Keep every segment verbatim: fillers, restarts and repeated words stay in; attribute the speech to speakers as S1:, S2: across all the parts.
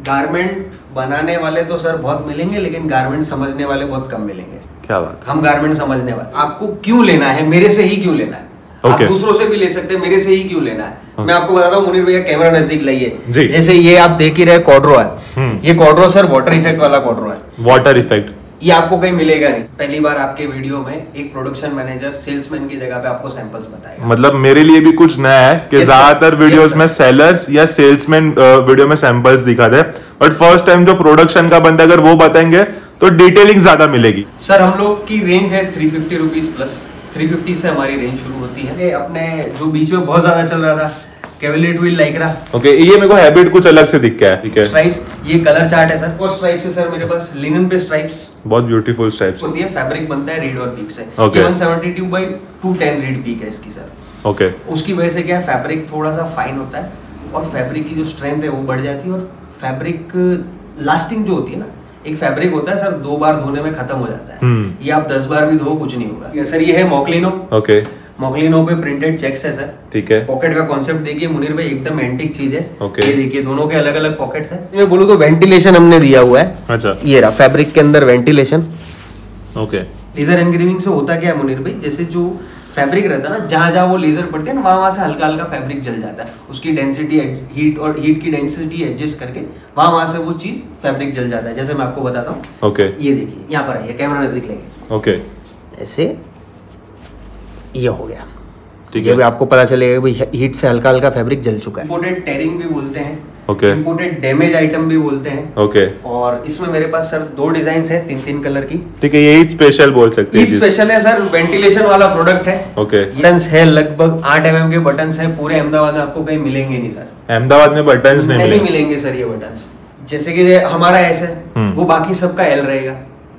S1: Garment बनाने वाले तो सर बहुत मिलेंगे, लेकिन गारमेंट समझने वाले बहुत कम मिलेंगे।
S2: क्या बात,
S1: हम गारमेंट समझने वाले। आपको क्यों लेना है, मेरे से ही क्यों लेना है?
S2: Okay.
S1: आप दूसरों से भी ले सकते हैं, मेरे से ही क्यों लेना है? okay. मैं आपको बताता हूँ मुनीर भैया, कैमरा नजदीक लाइए। जैसे ये आप देख ही रहे कॉड्रो है, ये कॉड्रो सर वाटर इफेक्ट वाला कॉड्रो है।
S2: वाटर इफेक्ट
S1: ये आपको कहीं मिलेगा नहीं। पहली बार आपके वीडियो में एक प्रोडक्शन मैनेजर सेल्समैन की जगह पे आपको सैंपल्स बताएगा।
S2: मतलब मेरे लिए भी कुछ नया है कि
S1: yes,
S2: ज्यादातर वीडियोस
S1: yes,
S2: में सेलर्स या सेल्समैन वीडियो में सैंपल्स दिखाते हैं, बट फर्स्ट टाइम जो प्रोडक्शन का बंदा अगर वो बताएंगे तो डिटेलिंग ज्यादा मिलेगी।
S1: सर हम लोग की रेंज है three fifty rupees plus, three fifty से हमारी रेंज शुरू होती है। अपने जो बीच में बहुत ज्यादा चल रहा था कैवलेट व्हील लाइक्रा।
S2: ओके, ये मेरे को हैबिट कुछ अलग से दिख गया है। ठीक है,
S1: स्ट्राइप्स, ये कलर चार्ट है सर। और स्ट्राइप्स है सर मेरे पास, लिनन पे स्ट्राइप्स,
S2: बहुत ब्यूटीफुल स्ट्राइप्स
S1: होती है। फैब्रिक बनता है रीड और पीक से।
S2: okay.
S1: One seventy two by two ten reed pick है इसकी सर।
S2: Okay okay.
S1: उसकी वजह से क्या है, फैब्रिक थोड़ा सा फाइन होता है और फैब्रिक की जो स्ट्रेंथ है वो बढ़ जाती है, और फैब्रिक लास्टिंग जो होती है ना, एक फैब्रिक होता है सर दो बार धोने में खत्म हो जाता है। hmm. ये आप दस बार भी धो कुछ नहीं होगा। सर ये है मोक्लिनो।
S2: ओके,
S1: मोक्लिनो पे प्रिंटेड चेक्स है सर।
S2: ठीक है,
S1: पॉकेट का कॉन्सेप्ट देखिए मुनीर भाई, एकदम एंटिक चीज है।
S2: okay.
S1: ये देखिए दोनों के अलग अलग पॉकेट्स हैं। मैं बोलूँ तो वेंटिलेशन हमने दिया हुआ है।
S2: अच्छा,
S1: ये रहा फैब्रिक के अंदर वेंटिलेशन।
S2: ओके,
S1: लेजर एनग्रेविंग से होता क्या है मुनीर भाई, जैसे जो फैब्रिक रहता है ना, जहां जहां वो लेजर पड़ते हैं ना, वहां वहां से हल्का हल्का फैब्रिक जल जाता है। उसकी डेंसिटी हीट और हीट की डेंसिटी एडजस्ट करके वहां वहां से वो चीज फैब्रिक जल जाता है। जैसे मैं आपको बताता हूँ।
S2: ओके,
S1: ये देखिए यहाँ पर आइए, कैमरा नजदीक लेंगे।
S2: ओके,
S1: ऐसे ये हो गया।
S2: ठीक
S1: ये
S2: है,
S1: भी आपको पता चलेगा भाई हीट से हल्का हल्का फैब्रिक जल चुका है। इंपोर्टेड टेयरिंग भी बोलते हैं,
S2: ओके,
S1: इंपोर्टेड डैमेज आइटम भी बोलते हैं।
S2: ओके,
S1: और इसमें मेरे पास सर दो डिजाइन है, तीन तीन कलर की।
S2: ठीक है, यही स्पेशल बोल सकते हैं।
S1: ईद स्पेशल है सर, वेंटिलेशन वाला प्रोडक्ट है।
S2: ओके,
S1: बटन्स है लगभग आठ एम एम के बटन्स है। पूरे अहमदाबाद में आपको कहीं मिलेंगे नहीं सर।
S2: अहमदाबाद में बटन्स नहीं,
S1: नहीं मिलेंगे सर ये बटन्स। जैसे कि हमारा ऐसे वो बाकी सबका एल रहेगा,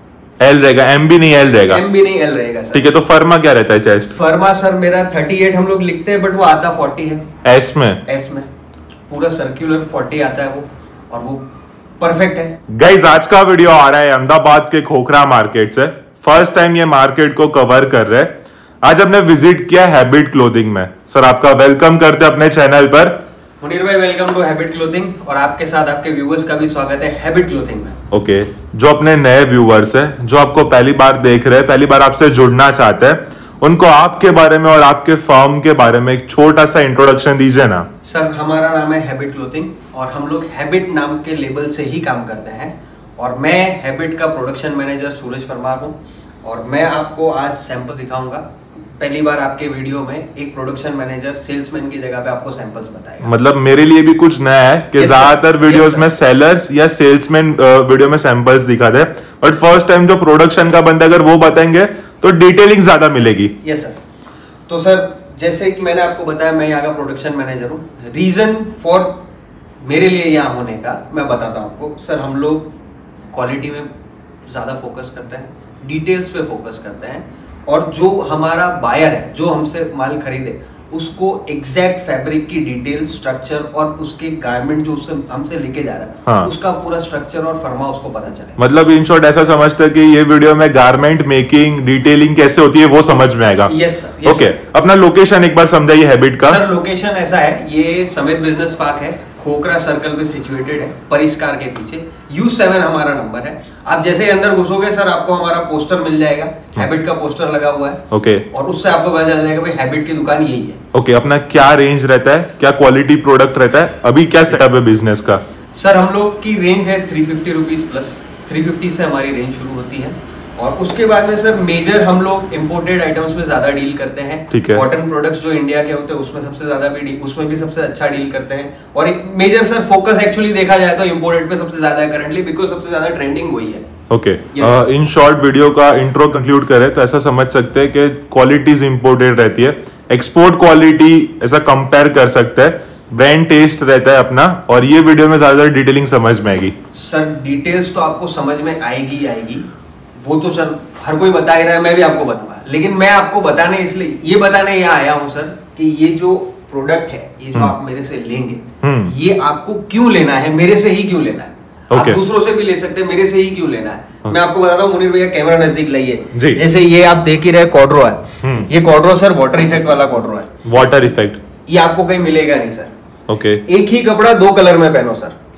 S2: एल रहेगा, एम भी नहीं एल रहेगा,
S1: एम भी नहीं एल रहेगा सर।
S2: ठीक है, तो फर्मा क्या रहता है चेस्ट?
S1: फर्मा सर मेरा थर्टी एट हम लोग लिखते हैं, बट वो आता फोर्टी है।
S2: एस में,
S1: एस में पूरा सर्कुलर फोर्टी आता है वो, और वो परफेक्ट है।
S2: गाइस आज का वीडियो आ रहा है अहमदाबाद के खोखरा मार्केट से। फर्स्ट टाइम ये मार्केट को कवर कर रहे हैं। आज हमने विजिट किया हैबिट क्लोथिंग में। सर आपका वेलकम करते हैं अपने चैनल पर।
S1: मुनीर भाई वेलकम टू हैबिट क्लोथिंग, और आपके साथ आपके व्यूअर्स का भी स्वागत है हैबिट क्लोथिंग में।
S2: Okay okay. जो अपने नए व्यूअर्स हैं, जो आपको पहली बार देख रहे हैं, पहली बार आपसे जुड़ना चाहते हैं, उनको आपके बारे में और आपके फर्म के बारे में एक छोटा सा इंट्रोडक्शन दीजिए ना।
S1: सर हमारा नाम है हैबिट क्लोथिंग, और हम लोग हैबिट नाम के लेबल से ही काम करते हैं। और मैं हैबिट का प्रोडक्शन मैनेजर सूरज परमार हूँ, और मैं आपको आज सैंपल दिखाऊंगा। पहली बार आपके वीडियो में एक प्रोडक्शन मैनेजर सेल्समैन की जगह पे आपको सैंपल्स बताएगा।
S2: मतलब मेरे लिए भी कुछ नया है कि yes, ज्यादातर वीडियोस yes, में सेलर्स या सेल्समैन वीडियो में सैंपल्स दिखाते हैं, बट फर्स्ट टाइम जो प्रोडक्शन का बंदा अगर वो बताएंगे तो डिटेलिंग ज्यादा मिलेगी।
S1: Yes sir. तो सर जैसे कि मैंने आपको बताया, मैं यहाँ का प्रोडक्शन मैनेजर हूँ। रीजन फॉर मेरे लिए यहाँ होने का मैं बताता हूँ आपको। सर हम लोग क्वालिटी में ज्यादा फोकस करते हैं, डिटेल्स पे फोकस करते हैं, और जो हमारा बायर है, जो हमसे माल खरीदे, उसको एग्जैक्ट फैब्रिक की डिटेल, स्ट्रक्चर और उसके गारमेंट जो उससे हमसे लेके जा रहा है, हाँ। उसका पूरा स्ट्रक्चर और फर्मा उसको पता चले।
S2: मतलब इन शॉर्ट ऐसा समझते हैं कि ये वीडियो में गारमेंट मेकिंग, डिटेलिंग कैसे होती है वो समझ में आएगा।
S1: Yes sir.
S2: ओके, अपना लोकेशन एक बार समझाइए हैबिट का।
S1: सर लोकेशन ऐसा है, ये समेत बिजनेस पार्क है, खोखरा सर्कल पे सिचुएटेड है, परिष्कार के पीछे। यू सेवन हमारा नंबर है। आप जैसे अंदर घुसोगे सर, आपको हमारा पोस्टर मिल जाएगा, हैबिट का पोस्टर लगा हुआ है।
S2: ओके,
S1: और उससे आपको पता चल जाएगा भाई हैबिट की दुकान यही है।
S2: ओके, अपना क्या रेंज रहता है, क्या क्वालिटी प्रोडक्ट रहता है, अभी क्या सेटअप है बिजनेस का?
S1: सर हम लोग की रेंज है three fifty rupees plus, three fifty से हमारी रेंज शुरू होती है। और उसके बाद में सर मेजर हम लोग इंपोर्टेड आइटम्स में ज्यादा डील करते हैं।
S2: ठीक है,
S1: कॉटन प्रोडक्ट्स जो इंडिया के होते हैं उसमें सबसे ज्यादा भी डील, उसमें भी सबसे अच्छा डील करते हैं। और एक मेजर सर फोकस एक्चुअली देखा जाए तो इंपोर्टेड पे सबसे ज्यादा है करंटली, बिकॉज सबसे ज्यादा ट्रेंडिंग वही है।
S2: ओके, इन शॉर्ट वीडियो का इंट्रो कंक्लूड करें तो ऐसा समझ सकते हैं कि क्वालिटीज इंपोर्टेड रहती है, एक्सपोर्ट क्वालिटी ऐसा कंपेयर कर सकते हैं, ब्रांड टेस्ट रहता है अपना, और ये वीडियो में ज्यादा डिटेलिंग समझ में आएगी।
S1: सर डिटेल्स तो आपको समझ में आएगी आएगी वो तो सर हर कोई बता ही रहा है, मैं भी आपको बताऊंगा, लेकिन मैं आपको बताने इसलिए ये बताने यहाँ आया हूँ सर कि ये जो प्रोडक्ट है, ये जो आप मेरे से लेंगे, ये आपको क्यों लेना है, मेरे से ही क्यों लेना है। Okay. आप दूसरों से भी ले सकते हैं, मेरे से ही क्यों लेना है। okay. मैं आपको बताता हूँ मुनीर भैया, कैमरा नजदीक लाइए। जैसे ये आप देख ही रहे कॉड्रो है, ये कॉड्रो सर वाटर इफेक्ट वाला कॉड्रो है।
S2: वाटर इफेक्ट,
S1: ये आपको कहीं मिलेगा नहीं सर।
S2: ओके,
S1: एक ही कपड़ा दो कलर में पहनो सर,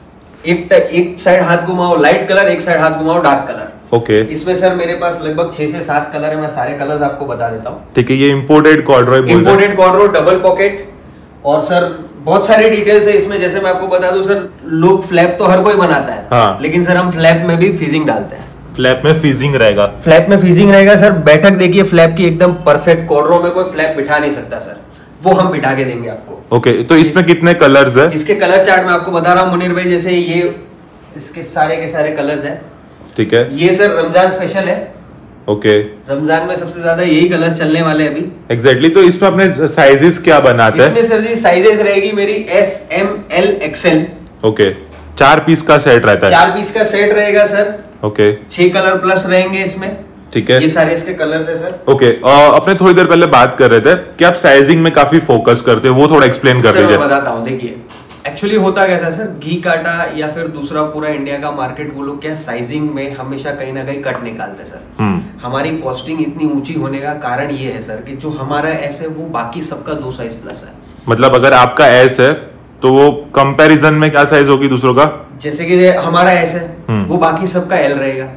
S1: एक एक साइड हाथ घुमाओ लाइट कलर, एक साइड हाथ घुमाओ डार्क कलर।
S2: Okay okay.
S1: इसमें सर मेरे पास लगभग छह से सात कलर है, मैं सारे कलर्स आपको बता देता हूँ।
S2: ठीक है, ये इंपोर्टेड कॉर्डरॉय बोल रहे हैं।
S1: इंपोर्टेड कॉर्डरॉय डबल पॉकेट, और सर बहुत सारे डिटेल्स है इसमें। जैसे मैं आपको बता दूं सर, लोग फ्लैप तो हर कोई बनाता है, हाँ। लेकिन सर हम फ्लैप में भी फिजिंग डालते हैं।
S2: फ्लैप में फिजिंग रहेगा?
S1: फ्लैप में फिजिंग रहेगा सर। बैठक देखिए फ्लैप की एकदम परफेक्ट, कॉर्डरॉय में कोई फ्लैप बिठा नहीं सकता सर, वो हम बिठा के देंगे आपको।
S2: ओके okay, तो इसमें इस, कितने कलर्स है?
S1: इसके कलर चार्ट मैं आपको बता रहा हूँ मुनीर भाई। जैसे ये इसके सारे के सारे कलर्स हैं। ठीक है, ये सर रमजान स्पेशल है।
S2: Okay okay.
S1: रमजान में सबसे ज्यादा यही कलर्स चलने वाले हैं अभी।
S2: एग्जैक्टली exactly, तो इसमें अपने साइजेस क्या बनाते हैं?
S1: इसमें सर जी साइजेस रहेगी मेरी S, M, L, XL.
S2: Okay, चार पीस का सेट रहता है?
S1: चार पीस का सेट रहेगा सर।
S2: ओके,
S1: छह कलर प्लस रहेंगे इसमें।
S2: ठीक है,
S1: ये सारे इसके कलर्स है सर।
S2: ओके, अपने थोड़ी देर पहले बात कर रहे थे कि आप साइजिंग में काफी फोकस करते हो, वो थोड़ा एक्सप्लेन कर दीजिए।
S1: मैं बताता हूँ, देखिए एक्चुअली होता क्या था सर, घी काटा या फिर दूसरा पूरा इंडिया का मार्केट, वो लोग क्या साइजिंग में हमेशा कहीं ना कहीं कट निकालते सर। हमारी कॉस्टिंग इतनी ऊंची होने का कारण ये है सर कि जो हमारा एस है वो बाकी सबका दो साइज प्लस है।
S2: मतलब अगर आपका एस है तो वो कंपैरिजन में क्या साइज होगी दूसरों का? जैसे कि
S1: हमारा एस है वो बाकी सबका एल रहेगा।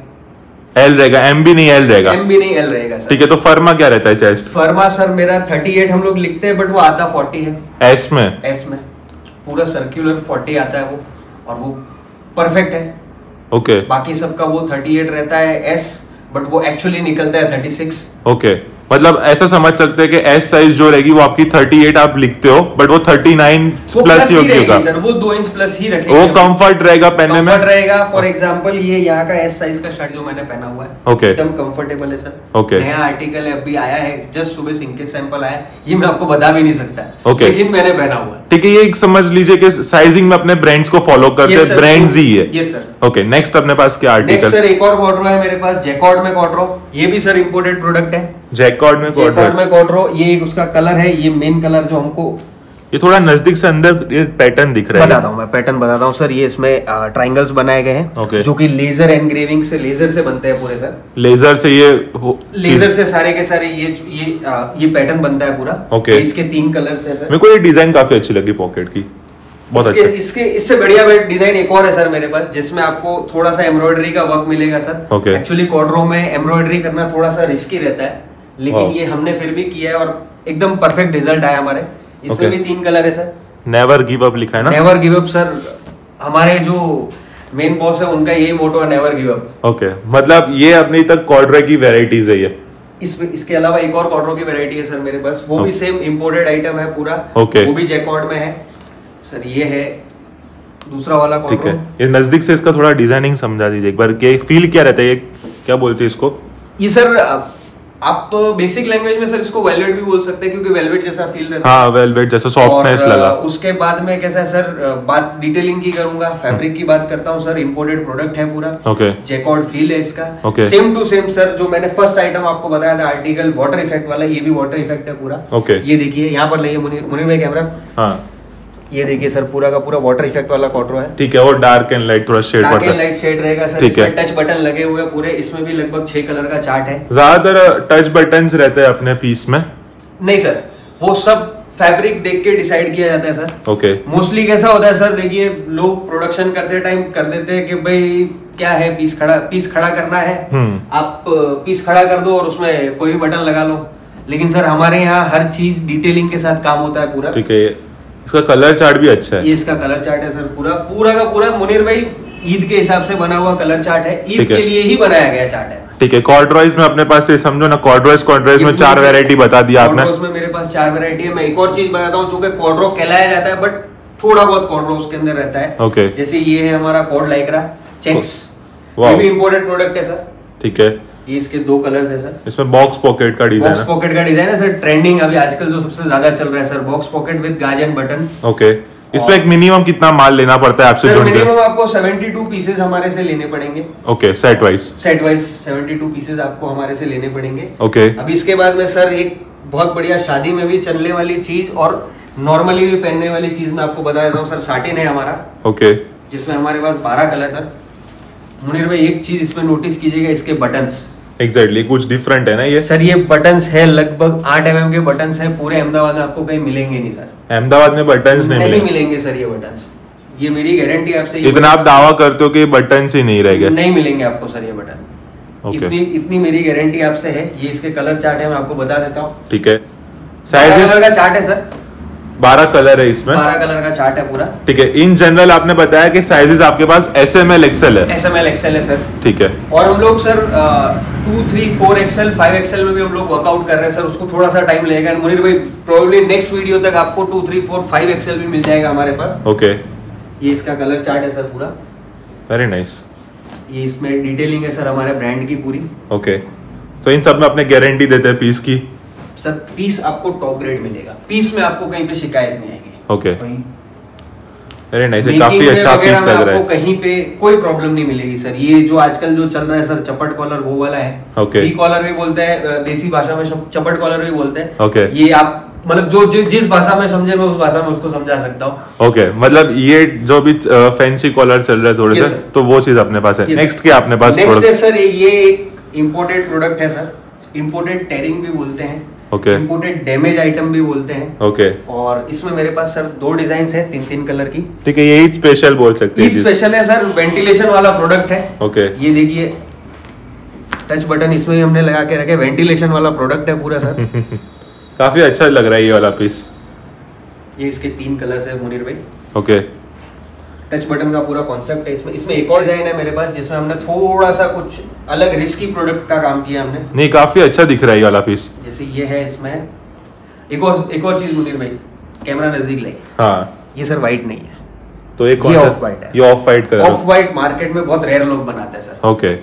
S2: एल रहेगा, एम भी नहीं एल रहेगा?
S1: एम भी नहीं एल रहेगा सर।
S2: ठीक है, तो फर्मा क्या रहता है चेस्ट?
S1: फर्मा सर मेरा अड़तीस हम लोग लिखते हैं, बट वो आता चालीस है।
S2: एस में?
S1: एस में पूरा सर्कुलर चालीस आता है वो, और वो परफेक्ट है।
S2: Okay okay.
S1: बाकी सबका वो अड़तीस रहता है एस, बट वो एक्चुअली निकलता है छत्तीस।
S2: Okay okay. मतलब ऐसा समझ सकते हैं कि एस साइज जो रहेगी वो आपकी अड़तीस आप लिखते हो, बट वो उनतालीस प्लस ही होगी
S1: सर। वो दो इंच प्लस ही रखेंगे,
S2: वो कंफर्ट रहेगा पहनने में,
S1: रहेगा। फॉर एग्जांपल ये यहाँ का एस साइज का शर्ट जो मैंने पहना हुआ है,
S2: okay.
S1: एकदम कंफर्टेबल है सर।
S2: okay.
S1: नया आर्टिकल है, अभी आया है, जस्ट सुबह सिंकेट सैंपल आया, ये मैं आपको बता भी नहीं सकता,
S2: okay.
S1: लेकिन मैंने पहना हुआ है।
S2: ठीक है, ये समझ लीजिए कि साइजिंग में अपने ब्रांड्स को फॉलो करते हैं, ब्रांड्स ही है।
S1: Yes sir.
S2: ओके, नेक्स्ट अपने पास क्या आर्टिकल?
S1: नेक्स्ट सर एक और कॉर्डरॉय है मेरे पास, जैकॉर्ड में कॉर्डरॉय। ये भी सर इंपोर्टेड प्रोडक्ट है।
S2: जैकॉर्ड में
S1: जैकॉर्ड में कॉर्डरॉय, ये एक उसका कलर है, ये मेन कलर जो हमको,
S2: ये थोड़ा नजदीक से अंदर ये पैटर्न दिख रहा है।
S1: बताता हूँ मैं, पैटर्न बताता हूँ सर। ये इसमें ट्रायंगल्स बनाए गए हैं,
S2: okay.
S1: जो कि लेजर एनग्रेविंग से, लेजर से बनते हैं पूरे सर।
S2: लेजर से ये
S1: लेजर से सारे के सारे ये ये आ, ये पैटर्न बनता है पूरा।
S2: okay.
S1: इसके तीन कलर्स हैं सर।
S2: मेरे को ये डिजाइन काफी अच्छी लगी पॉकेट की, बहुत
S1: इसके,
S2: अच्छा।
S1: इसके इससे बढ़िया डिजाइन एक और है सर मेरे पास, जिसमें आपको थोड़ा सा एम्ब्रॉयडरी का वर्क मिलेगा सर। एक्चुअली कॉर्डरॉय में एम्ब्रॉयडरी करना थोड़ा सा रिस्की रहता है, लेकिन ये हमने फिर भी किया है और एकदम परफेक्ट रिजल्ट आया हमारे। इसमें okay. भी तीन कलर है सर।
S2: नेवर गिव अप लिखा है ना?
S1: नेवर गिव अप सर, हमारे जो मेन बॉस है उनका यही मोटो है, नेवर गिव अप।
S2: ओके, मतलब ये अपनी तक कॉर्डरॉय की वैरायटीज है ये।
S1: इसमें इसके अलावा एक और कॉर्डरॉय की वैरायटी है सर मेरे पास, वो okay. भी सेम इंपोर्टेड आइटम है पूरा।
S2: okay.
S1: वो भी जैकॉर्ड में है सर। ये है दूसरा वाला कॉर्डरॉय।
S2: ठीक है, ये नजदीक से इसका थोड़ा डिजाइनिंग समझा दीजिए एक बार, कि फील क्या रहता है, ये क्या बोलते हैं इसको?
S1: ये सर आप तो बेसिक लैंग्वेज में सर इसको वेलवेट भी बोल सकते हैं, क्योंकि वेलवेट जैसा फील रहता है।
S2: हाँ, वेलवेट जैसा सॉफ्टनेस लगा।
S1: उसके बाद में कैसा है सर, बात डिटेलिंग की करूंगा, फैब्रिक की बात करता हूँ सर। इंपोर्टेड प्रोडक्ट है पूरा।
S2: ओके,
S1: जैकॉर्ड फील है इसका।
S2: Okay,
S1: same to same sir, जो मैंने फर्स्ट आइटम आपको बताया था आर्टिकल वाटर इफेक्ट वाला, ये भी वाटर इफेक्ट है पूरा।
S2: ओके,
S1: ये देखिए यहाँ पर लाइए मुनीर मुनीर भाई कैमरा।
S2: हाँ,
S1: ये देखिए सर, पूरा का पूरा वाटर इफेक्ट वाला कॉर्डरॉय है।
S2: ठीक है, और डार्क एंड लाइट थोड़ा shade
S1: dark and light shade रहेगा सर। इसमें टच बटन लगे हुए पूरे, इसमें भी लगभग छह कलर का चार्ट है।
S2: ज्यादातर टच बटन्स रहते हैं अपने पीस में?
S1: नहीं सर, वो सब फैब्रिक देख के डिसाइड किया जाता है सर।
S2: ओके,
S1: मोस्टली कैसा होता है सर, देखिए लोग प्रोडक्शन करते टाइम कर देते हैं कि भाई क्या है, पीस खड़ा पीस खड़ा करना है, आप पीस खड़ा कर दो और उसमें कोई भी बटन लगा लो। लेकिन सर हमारे यहाँ हर चीज डिटेलिंग के साथ काम होता है पूरा।
S2: ठीक है, इसका कलर चार्ट भी अच्छा है।
S1: ये इसका कलर चार्ट है सर, पूरा पूरा का पूरा मुनीर भाई ईद के हिसाब से बना हुआ कलर चार्ट है, ईद के लिए ही बनाया गया चार्ट है।
S2: ठीक है, कॉर्डरॉयज में अपने पास, समझो ना, कॉर्डरॉयज कॉर्डरॉयज में चार वैरायटी बता दिया आपने।
S1: कॉर्डरॉयज में मेरे पास चार वैरायटी है। मैं एक और चीज बताता हूँ, जो कि कॉर्डरॉय कहलाया जाता है, बट थोड़ा बहुत कॉर्डरॉय उसके अंदर रहता है।
S2: ओके,
S1: जैसे ये है हमारा कॉर्ड लाइक्रा चेक्स, ये भी इंपोर्टेड प्रोडक्ट है सर। ठीक है, ये इसके दो कलर्स है सर।
S2: इसमें बॉक्स पॉकेट का डिजाइन है।
S1: बॉक्स पॉकेट का डिजाइन है सर, ट्रेंडिंग अभी आजकल जो सबसे ज्यादा चल रहा है सर, बॉक्स पॉकेट विद गाज एंड बटन।
S2: ओके, इसमें एक मिनिमम कितना माल लेना पड़ता है आपसे?
S1: सर मिनिमम आपको बहत्तर पीसेस हमारे से लेने पड़ेंगे।
S2: Okay, set wise
S1: set wise बहत्तर पीसेस आपको हमारे से लेने पड़ेंगे।
S2: ओके,
S1: अब इसके बाद में सर एक बहुत बढ़िया शादी में भी चलने वाली चीज और नॉर्मली भी पहनने वाली चीज मैं आपको बता देता हूँ सर। साटिन है हमारा।
S2: ओके,
S1: जिसमें हमारे पास बारह कलर सर। मुनीर भाई एक चीज इसमें नोटिस कीजिएगा, इसके बटन्स
S2: एग्जैक्टली exactly, कुछ डिफरेंट है ना ये
S1: सर। ये बटन्स है लगभग आठ एम एम के बटन्स है। पूरे अहमदाबाद में आपको कहीं मिलेंगे नहीं सर।
S2: अहमदाबाद में बटन्स नहीं,
S1: नहीं मिलेंगे सर ये बटन्स। ये मेरी गारंटी आपसे।
S2: इतना आप दावा करते हो कि बटन ही नहीं रहेगा?
S1: नहीं मिलेंगे आपको सर ये बटन।
S2: Okay.
S1: इतनी इतनी मेरी गारंटी आपसे है। ये इसके कलर चार्ट है, मैं आपको बता देता हूँ।
S2: ठीक है,
S1: साइज कलर का चार्ट है सर,
S2: बारह कलर है इसमें,
S1: बारह कलर का चार्ट है पूरा।
S2: ठीक है। इन जनरल आपने बताया कि साइजेस आपके पास एस एम एल एक्सएल है?
S1: एस एम एल एक्सएल है सर,
S2: ठीक है।
S1: और हम लोग sir two three four XL five XL में भी हम लोग वर्कआउट कर रहे हैं सर। उसको थोड़ा सा टाइम लगेगा मुनीर भाई, प्रोबेबली नेक्स्ट वीडियो तक आपको two three four five XL भी मिल जाएगा हमारे पास।
S2: ओके,
S1: ये इसका कलर चार्ट है सर पूरा,
S2: वेरी नाइस।
S1: ये इसमें डिटेलिंग है सर हमारे ब्रांड की पूरी।
S2: ओके, तो इन सब में अपने गारंटी देते हैं पीस की?
S1: सर पीस आपको टॉप ग्रेड मिलेगा, पीस में आपको कहीं पे शिकायत नहीं आएगी।
S2: ओके, वेरी नाइस, काफी अच्छा पीस लग रहा है।
S1: आपको कहीं पे कोई प्रॉब्लम नहीं मिलेगी सर। ये जो आजकल जो चल रहा है सर चपट कॉलर, वो वाला है।
S2: ओके,
S1: वी कॉलर भी बोलते हैं, देसी भाषा में चपट कॉलर भी बोलते हैं।
S2: ओके,
S1: ये आप मतलब जो जि, जिस भाषा में समझे मैं उस भाषा में उसको समझा सकता हूँ।
S2: ओके, मतलब ये जो भी फैंसी कॉलर चल रहा है थोड़े से, तो वो चीज अपने पास है। नेक्स्ट क्या अपने पास?
S1: नेक्स्ट है सर, ये एक इम्पोर्टेड प्रोडक्ट है सर, इम्पोर्टेड टेरिंग भी बोलते हैं,
S2: ओके,
S1: इम्पोर्टेड डैमेज आइटम भी बोलते हैं।
S2: ओके,
S1: और इसमें मेरे पास सर दो डिजाइन है, तीन तीन कलर की।
S2: ठीक है, यही स्पेशल बोल सकते हैं।
S1: ये स्पेशल है सर, वेंटिलेशन वाला प्रोडक्ट है।
S2: ओके,
S1: ये देखिए टच बटन इसमें ही हमने लगा के रखे, वेंटिलेशन वाला प्रोडक्ट है पूरा सर।
S2: काफी अच्छा लग रहा है ये वाला पीस।
S1: ये इसके तीन कलर्स है मुनीर भाई।
S2: ओके,
S1: टच बटन का पूरा कॉन्सेप्ट है इसमें। इसमें एक और डिजाइन है मेरे पास जिसमें हमने थोड़ा सा कुछ अलग रिस्की प्रोडक्ट का काम किया हमने।
S2: नहीं, काफी अच्छा दिख रहा है ये वाला पीस।
S1: जैसे ये है, इसमें एक और एक और चीज मुनीर भाई, कैमरा नजदीक ले।
S2: हाँ,
S1: ये सर व्हाइट नहीं है,
S2: तो एक
S1: ये ऑफ व्हाइट है।
S2: ये off white colour,
S1: off white market में बहुत रेयर लोग बनाते हैं सर।
S2: ओके,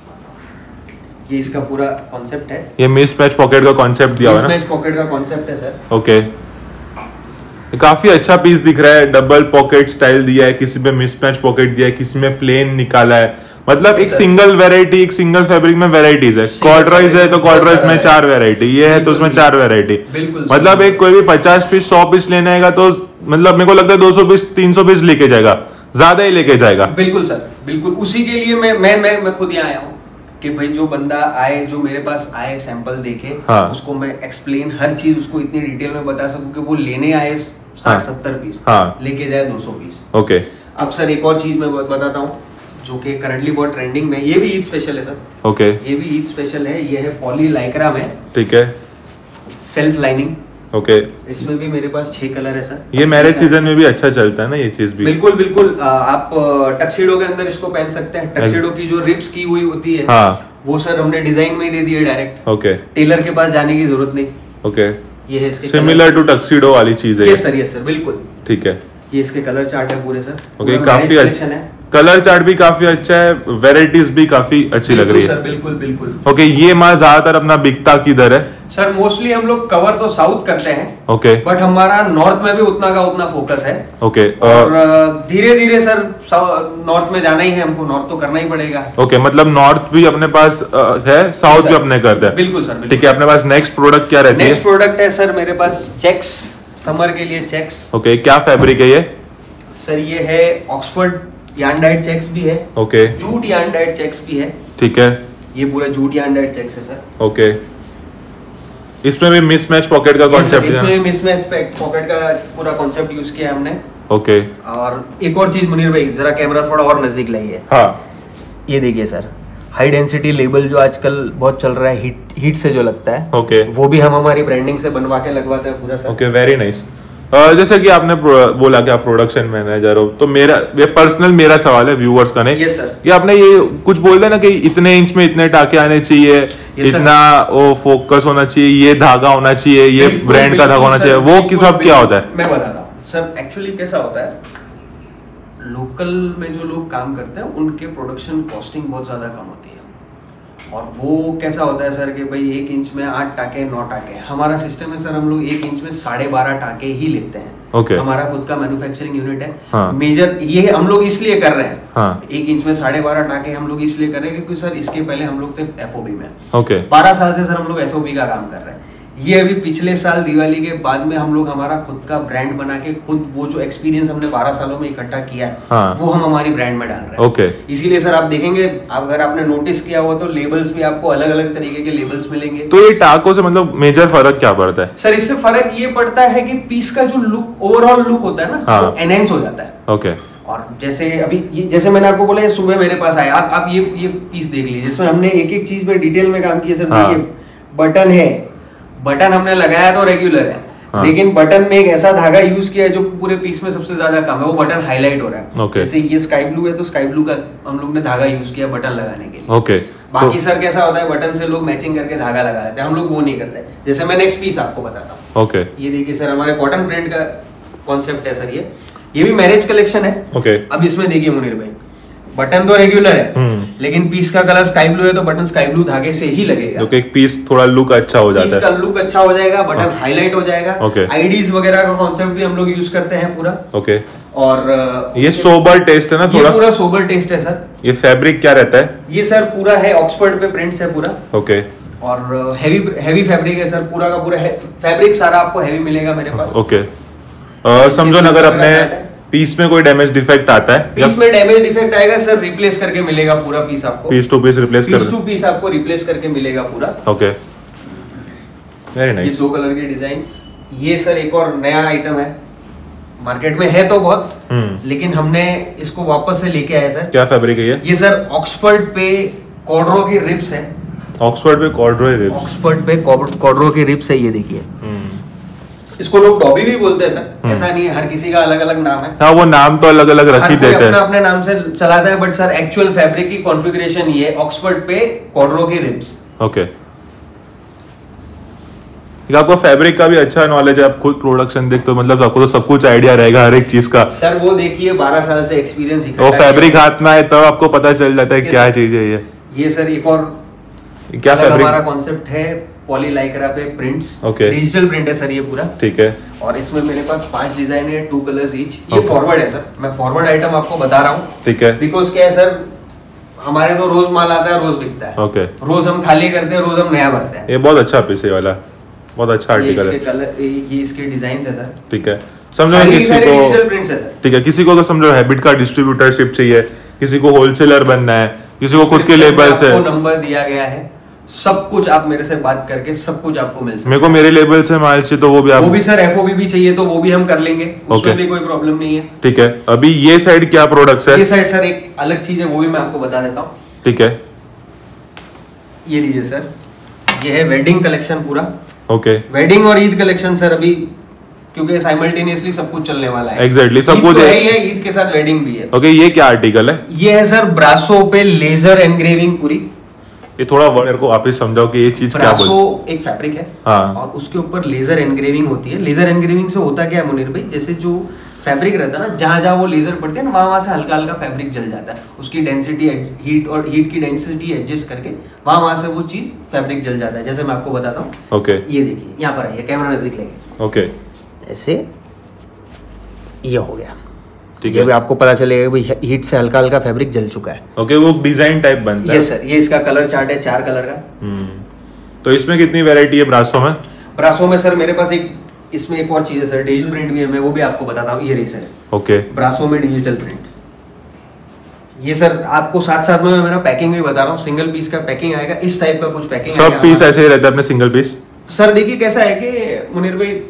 S1: ये इसका पूरा कॉन्सेप्ट है।
S2: ये मिसमैच पॉकेट का कॉन्सेप्ट दिया हुआ है ना?
S1: मिसमैच पॉकेट का कॉन्सेप्ट है सर।
S2: ओके, ये काफी अच्छा पीस दिख रहा है। डबल पॉकेट स्टाइल दिया है, किसी में मिसमैच पॉकेट दिया है, किसी में प्लेन निकाला है। मतलब एक सिंगल वेराइटी, एक सिंगल फैब्रिक में वेराइटीज है। कॉर्डराइज है तो कॉर्डराइज में चार वेराइटी, ये है तो उसमें चार वेराइटी। मतलब एक कोई भी पचास पीस सौ पीस लेने आएगा तो मतलब मेरे को लगता है दो सौ पीस तीन सौ पीस लेके जाएगा, ज्यादा ही लेके जाएगा।
S1: बिल्कुल सर, बिल्कुल। उसी के लिए मैं मैं मैं, मैं खुद यहाँ आया हूँ कि भाई जो बंदा आए, जो मेरे पास आए, सैंपल देखे,
S2: हाँ, उसको
S1: मैं एक्सप्लेन हर चीज उसको इतनी डिटेल में बता सकूं कि वो लेने आए साठ सत्तर पीस,
S2: हाँ,
S1: लेके जाए दो सौ पीस।
S2: ओके,
S1: अब सर एक और चीज मैं बताता हूँ जो कि करंटली बहुत ट्रेंडिंग में, ये भी ईद स्पेशल है सर।
S2: ओके,
S1: ये भी ईद स्पेशल है। ये है पॉली लाइक्रा में,
S2: ठीक है,
S1: सेल्फ लाइनिंग।
S2: ओके,
S1: इसमें भी मेरे पास छह कलर है सर।
S2: ये मैरिज सीजन में भी अच्छा चलता है ना ये चीज भी?
S1: बिल्कुल बिल्कुल। आप टक्सीडो के अंदर इसको पहन सकते हैं। टक्सीडो की जो रिप्स की हुई होती है,
S2: हाँ,
S1: वो सर हमने डिजाइन में ही दे दिया डायरेक्ट।
S2: ओके,
S1: टेलर के पास जाने की जरूरत नहीं।
S2: ओके,
S1: ये है इसके
S2: सिमिलर टू टक्सीडो वाली चीज है।
S1: यस सर, यस सर, बिल्कुल।
S2: ठीक है,
S1: ये इसके कलर चार्ट है पूरे सर।
S2: ओके, काफी अच्छा है, कलर चार्ट भी काफी अच्छा है, वेराइटीज भी काफी अच्छी लग रही है
S1: सर। बिल्कुल बिल्कुल।
S2: ओके, ये माल ज्यादातर अपना बिकता किधर है
S1: सर? मोस्टली हम लोग कवर तो साउथ करते हैं,
S2: ओके,
S1: बट हमारा नॉर्थ में भी उतना का उतना फोकस है।
S2: ओके,
S1: और धीरे धीरे सर नॉर्थ में जाना ही है हमको, नॉर्थ तो करना ही पड़ेगा।
S2: ओके, मतलब नॉर्थ भी अपने पास है, साउथ भी अपने करते हैं।
S1: बिल्कुल सर,
S2: ठीक है। अपने पास नेक्स्ट प्रोडक्ट क्या रहती है?
S1: नेक्स्ट प्रोडक्ट है सर मेरे पास चेक्स, समर के लिए चेक्स।
S2: ओके, क्या फैब्रिक है ये?
S1: सर ये है ऑक्सफोर्ड यार्न डाइड चेक्स भी है,
S2: okay,
S1: jute yarn dyed checks भी है।
S2: ठीक है,
S1: ये पूरा जूट यार्न डाइड चेक्स है सर।
S2: ओके, इसमें भी मिसमैच पॉकेट का कॉन्सेप्ट है?
S1: इसमें मिसमैच पॉकेट का पूरा कॉन्सेप्ट यूज किया है हमने।
S2: ओके,
S1: और एक और चीज मुनीर भाई, जरा कैमरा थोड़ा और नजदीक लाइए।
S2: हाँ, ये
S1: देखिए सर, हाई डेंसिटी लेबल जो आजकल बहुत चल रहा है, हीट हीट से जो लगता है,
S2: ओके,
S1: वो भी हम हमारी ब्रांडिंग से बनवा के लगवाते हैं पूरा sir.
S2: Okay, very nice. Uh, जैसे कि आपने बोला कि आप प्रोडक्शन मैनेजर हो, तो मेरा ये पर्सनल मेरा सवाल है, व्यूअर्स का नहीं।
S1: Yes sir.
S2: कि आपने ये कुछ बोल दिया ना कि इतने इंच में इतने टाके आने चाहिए, इतना वो फोकस होना चाहिए, ये धागा होना चाहिए, ये ब्रांड का धागा होना चाहिए, वो कि सब क्या होता है?
S1: मैं बताता हूँ सर। एक्चुअली कैसा होता है, लोकल में जो लोग काम करते हैं उनके प्रोडक्शन कॉस्टिंग बहुत ज्यादा कम होती है। और वो कैसा होता है सर कि भाई एक इंच में आठ टाके नौ टाके, हमारा सिस्टम है सर, हम लोग एक इंच में साढ़े बारह टाके ही लेते हैं।
S2: okay.
S1: हमारा खुद का मैन्युफैक्चरिंग यूनिट है।
S2: हाँ.
S1: मेजर ये हम लोग इसलिए कर रहे हैं,
S2: हाँ.
S1: एक इंच में साढ़े बारह टाके हम लोग इसलिए कर रहे हैं क्योंकि सर इसके पहले हम लोग थे एफओबी में।
S2: okay.
S1: बारह साल से सर हम लोग एफओबी का काम कर रहे हैं। ये अभी पिछले साल दिवाली के बाद में हम लोग हमारा खुद का ब्रांड बना के खुद वो जो एक्सपीरियंस हमने बारह सालों में इकट्ठा किया है हाँ। वो हम हमारी ब्रांड में डाल रहे हैं।
S2: ओके।
S1: इसीलिए सर आप देखेंगे, अगर आपने नोटिस किया हुआ तो लेबल्स भी आपको अलग अलग तरीके के लेबल्स मिलेंगे।
S2: तो ये टाको से मतलब मेजर फर्क क्या पड़ता है?
S1: सर इससे फर्क ये पड़ता है कि पीस का जो लुक, ओवरऑल लुक होता है ना, हाँ। वो एनहेंस हो जाता है।
S2: ओके।
S1: और जैसे अभी ये, जैसे मैंने आपको बोला, ये सुबह मेरे पास आया, आप आप ये ये पीस देख लीजिए, जिसमें हमने एक एक चीज में डिटेल में काम किया सर। हाँ। देखिए बटन है, बटन हमने लगाया तो रेगुलर है, हाँ। लेकिन बटन में एक ऐसा धागा यूज किया है जो पूरे पीस में सबसे ज्यादा कम है, वो बटन हाईलाइट हो रहा है।
S2: okay.
S1: जैसे ये स्काई ब्लू है तो स्काई ब्लू का हम लोग ने धागा यूज किया बटन लगाने के लिए।
S2: okay.
S1: बाकी तो... सर कैसा होता है, बटन से लोग मैचिंग करके धागा लगा लेते हैं, हम लोग वो नहीं करते। जैसे मैं नेक्स्ट पीस आपको बताता हूँ।
S2: okay.
S1: ये देखिए सर, हमारे कॉटन प्रिंट का कॉन्सेप्ट है सर। ये ये भी मैरिज कलेक्शन है।
S2: okay.
S1: अब इसमें देखिए मुनीर भाई, बटन तो रेगुलर है, लेकिन पीस का कलर स्काई ब्लू है तो बटन स्काई ब्लू धागे से ही लगेगा।
S2: तो एक पीस थोड़ा लुक अच्छा हो जाता है,
S1: पीस का लुक अच्छा हो जाएगा, बटन हाईलाइट हो जाएगा। आईडीज वगैरह का कॉन्सेप्ट भी हम लोग यूज करते हैं पूरा।
S2: ओके।
S1: और
S2: ये सोबर टेस्ट है ना थोड़ा?
S1: ये पूरा सोबर टेस्ट है सर।
S2: ये फैब्रिक क्या रहता है?
S1: ये सर पूरा है ऑक्सफोर्ड पे प्रिंट्स है पूरा।
S2: ओके।
S1: और हैवी हैवी फैब्रिक है सर, पूरा का पूरा फैब्रिक सारा आपको हैवी मिलेगा मेरे पास।
S2: ओके। समझो ना, अगर अपने पीस में कोई डैमेज डिफेक्ट आता है,
S1: पीस में डैमेज डिफेक्ट आएगा सर, रिप्लेस करके मिलेगा पूरा पीस आपको।
S2: पीस टू पीस रिप्लेस कर
S1: पीस टू पीस आपको रिप्लेस करके मिलेगा पूरा।
S2: Okay, very nice.
S1: ये दो कलर के डिजाइन्स। ये सर एक और नया आइटम है, मार्केट में है तो बहुत, लेकिन हमने इसको वापस से लेके आए सर।
S2: क्या फैब्रिक है ये?
S1: ये सर ऑक्सफोर्ड पे कॉर्डरो की रिब्स है।
S2: ऑक्सफोर्ड पे कॉर्डरो रिब्स?
S1: ऑक्सफोर्ड पे कॉर्डरो की रिब्स है, ये देखिए। इसको लोग डॉबी भी बोलते हैं सर, ऐसा नहीं है, हर किसी का अलग अलग नाम है।
S2: हाँ, वो नाम तो अलग अलग रख ही देते हैं,
S1: अपना अपने नाम से चलाता है, बट सर एक्चुअल फैब्रिक की कॉन्फ़िगरेशन ये ऑक्सफोर्ड पे कॉर्डरो की रिब्स।
S2: ओके। आपको फैब्रिक का भी अच्छा नॉलेज है, आप खुद प्रोडक्शन देखते हो, मतलब आपको तो सब कुछ आइडिया रहेगा हर एक चीज का।
S1: सर वो देखिए बारह साल से एक्सपीरियंस इकट्ठा
S2: वो फैब्रिक हाथ में आए तब आपको पता चल जाता है क्या चीज है ये।
S1: ये सर एक और
S2: क्या फैब्रिक?
S1: हमारा कॉन्सेप्ट है पॉली लाइक्रा पे प्रिंट्स।
S2: ओके।
S1: डिजिटल प्रिंट है सर ये पूरा।
S2: ठीक है।
S1: और इसमें मेरे पास पांच डिजाइन है, टू कलर्स ईच। ये फॉरवर्ड है सर, मैं फॉरवर्ड आइटम आपको बता रहा हूँ।
S2: ठीक है।
S1: बिकॉज क्या है सर, हमारे तो रोज माल आता है, रोज बिकता है।
S2: ओके।
S1: रोज हम खाली करते हैं, रोज हम नया भरते हैं।
S2: ये बहुत अच्छा पीस है वाला, बहुत अच्छा आर्टिकल है।
S1: कलर ये इसके डिजाइन है सर। ठीक
S2: है। समझो किसी को, ठीक है, किसी को तो समझो हैबिट का डिस्ट्रीब्यूटरशिप चाहिए, किसी को होलसेलर बनना है, किसी को खुद के लेबल से
S1: नंबर दिया गया है, सब कुछ आप मेरे से बात करके सब कुछ आपको मिल सकता है।
S2: मेरे को मेरे लेबल से माल चाहिए तो वो भी आप,
S1: वो भी सर एफओबी भी चाहिए तो वो भी हम कर लेंगे, उसमें भी कोई प्रॉब्लम नहीं है।
S2: ठीक है। अभी ये साइड क्या प्रोडक्ट्स है?
S1: ये साइड सर एक अलग चीज है, वो भी मैं आपको बता देता हूँ।
S2: ठीक है।
S1: ये लीजिए सर, ये है वेडिंग कलेक्शन पूरा।
S2: ओके।
S1: वेडिंग और ईद कलेक्शन सर, अभी क्योंकि साइमल्टेनियसली सब कुछ चलने वाला है।
S2: एग्जैक्टली सब कुछ
S1: है, ये ईद के साथ वेडिंग भी है।
S2: ओके। ये क्या आर्टिकल है?
S1: ये है सर ब्रासो पे लेजर एनग्रेविंग पूरी।
S2: ये थोड़ा वर्ड को आप ही समझाओ कि ये चीज क्या
S1: बोलते हैं। एक फैब्रिक है, हाँ। और उसके ऊपर लेजर एनग्रेविंग होती है। लेजर एनग्रेविंग से होता क्या है मुनीर भाई, जैसे जो फैब्रिक रहता है ना, जहां जहां वो लेजर पड़ते हैं ना, वहां वहां से हल्का हल्का फैब्रिक जल जाता है। उसकी डेंसिटी, हीट और हीट की डेंसिटी एडजस्ट करके वहां वहां से वो चीज फैब्रिक जल जाता है। जैसे मैं आपको बताता हूँ।
S2: ओके।
S1: ये देखिए, यहाँ पर आइए, कैमरा नजदीक लेंगे।
S2: ओके।
S1: ऐसे ये हो गया।
S2: ठीक
S1: है। आपको पता चलेगा भाई हीट से हल्का हल्का फैब्रिक जल चुका है।
S2: ओके। वो डिजाइन टाइप बनता है।
S1: यस सर, ये इसका कलर चार्ट है, चार कलर का।
S2: हम्म। तो इसमें कितनी वैरायटी है ब्रासो में?
S1: ब्रासो में सर मेरे पास एक, इसमें एक और चीज है सर, डिजिटल प्रिंट भी है, मैं वो भी आपको बताता हूँ। ये रही सर,
S2: ओके,
S1: ब्रासो में डिजिटल प्रिंट। ये सर आपको साथ साथ में मैं मेरा पैकिंग भी बता रहा हूँ। सिंगल पीस का पैकिंग आएगा, इस टाइप का कुछ पैकिंग
S2: सब आएगा। पीस ऐसे ही रहता है अपने सिंगल पीस?
S1: सर देखिए कैसा है कि मुनीर भाई,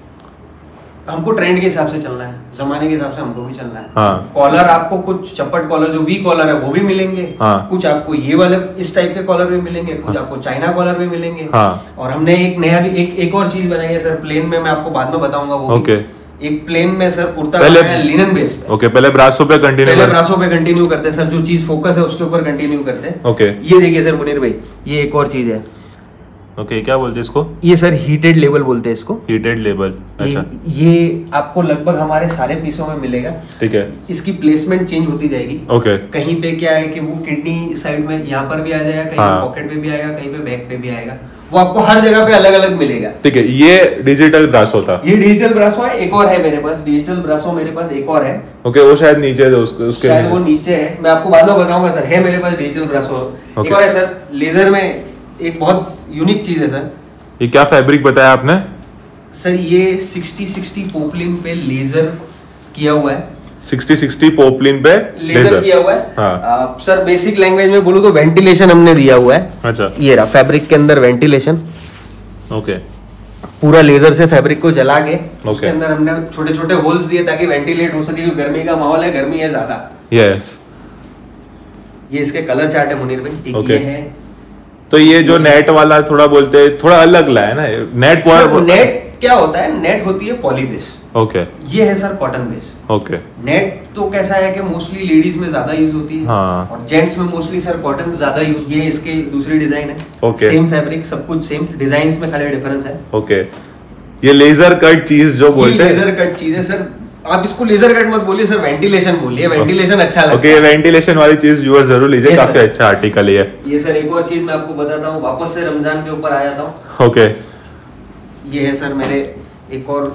S1: हमको ट्रेंड के हिसाब से चलना है, जमाने के हिसाब से हमको भी चलना है।
S2: हाँ।
S1: कॉलर आपको कुछ चप्पट कॉलर जो वी कॉलर है वो भी मिलेंगे।
S2: हाँ।
S1: कुछ आपको ये वाले इस टाइप के कॉलर भी मिलेंगे, कुछ हाँ। आपको चाइना कॉलर भी मिलेंगे।
S2: हाँ।
S1: और हमने एक नया भी एक एक और चीज बनाई है सर, प्लेन में, मैं आपको बाद में बताऊंगा वो।
S2: ओके।
S1: एक प्लेन में सर कुर्ता
S2: बनाया
S1: लिनन बेस पे।
S2: ओके। पहले ब्रासो पे कंटिन्यू
S1: पहले ब्रासो पे कंटिन्यू करते हैं सर, जो चीज फोकस है उसके ऊपर कंटिन्यू करते हैं।
S2: ओके।
S1: ये देखिए सर मुनीर भाई, ये एक और चीज है।
S2: ओके okay, क्या बोलते हैं इसको?
S1: ये सर हीटेड लेबल बोलते हैं इसको।
S2: हीटेड लेबल, अच्छा।
S1: ये, ये आपको लगभग हमारे सारे पीसों में मिलेगा।
S2: ठीक है।
S1: इसकी प्लेसमेंट चेंज होती जाएगी।
S2: ओके।
S1: कहीं पे क्या है कि वो किडनी साइड में यहाँ पर भी आ जाएगा, कहीं हाँ। पे पॉकेट पे भी आएगा, कहीं पे बैक पे भी आएगा, वो आपको हर जगह पे अलग अलग मिलेगा।
S2: ठीक है। ये डिजिटल ब्रासो था।
S1: ये डिजिटल ब्रासो है, एक और है मेरे पास डिजिटल ब्रासो, मेरे पास एक और है।
S2: ओके। वो शायद नीचे है, उसके उसके
S1: शायद वो नीचे है, मैं आपको बाद में बताऊंगा सर। है मेरे पास डिजिटल ब्रासो। एक और है सर लेजर में, एक बहुत यूनिक चीज है सर,
S2: ये क्या फैब्रिक बताया आपने?
S1: सर ये सिक्सटी सिक्सटी पोपलिन पे लेजर किया हुआ है।
S2: सिक्सटी सिक्सटी पोपलिन पे
S1: लेजर, लेजर किया हुआ है।
S2: हाँ।
S1: आ, सर बेसिक लैंग्वेज में बोलूं तो वेंटिलेशन हमने दिया हुआ है।
S2: अच्छा,
S1: ये रहा फैब्रिक के अंदर वेंटिलेशन।
S2: ओके,
S1: पूरा लेजर से फैब्रिक को जला के
S2: okay.
S1: उसके अंदर हमने छोटे छोटे होल्स दिए ताकि वेंटिलेट हो सके। गर्मी का माहौल है, गर्मी है ज्यादा।
S2: यस।
S1: ये इसके कलर चार्ट है मुनीर भाई। एक
S2: okay.
S1: ये है।
S2: तो ये जो नेट वाला थोड़ा बोलते हैं थोड़ा अलग ला है ना, नेट
S1: सर, नेट क्या होता है? नेट होती है पॉली बेस।
S2: ओके,
S1: ये है sir cotton base.
S2: Okay.
S1: Net तो कैसा है कि मोस्टली लेडीज में ज्यादा यूज होती है।
S2: हाँ।
S1: और जेंट्स में मोस्टली सर कॉटन ज्यादा यूज। ये इसके दूसरी डिजाइन है।
S2: ओके।
S1: सेम फैब्रिक, सब कुछ सेम, डिजाइन्स में खाली डिफरेंस है।
S2: ओके, ये लेजर कट चीज जो बोलते हैं,
S1: लेजर कट चीज है सर। आप इसको लेजर कट मत बोलिए सर, वेंटिलेशन बोलिए। वेंटिलेशन अच्छा लगता है।
S2: ओके, वेंटिलेशन वाली चीज व्यूअर जरूर लीजिए,
S1: Yes,
S2: काफी
S1: sir.
S2: अच्छा आर्टिकल है।
S1: ये सर एक और चीज मैं आपको बताता हूँ, वापस से रमजान के ऊपर आ जाता हूँ।
S2: ओके,
S1: ये है सर मेरे एक और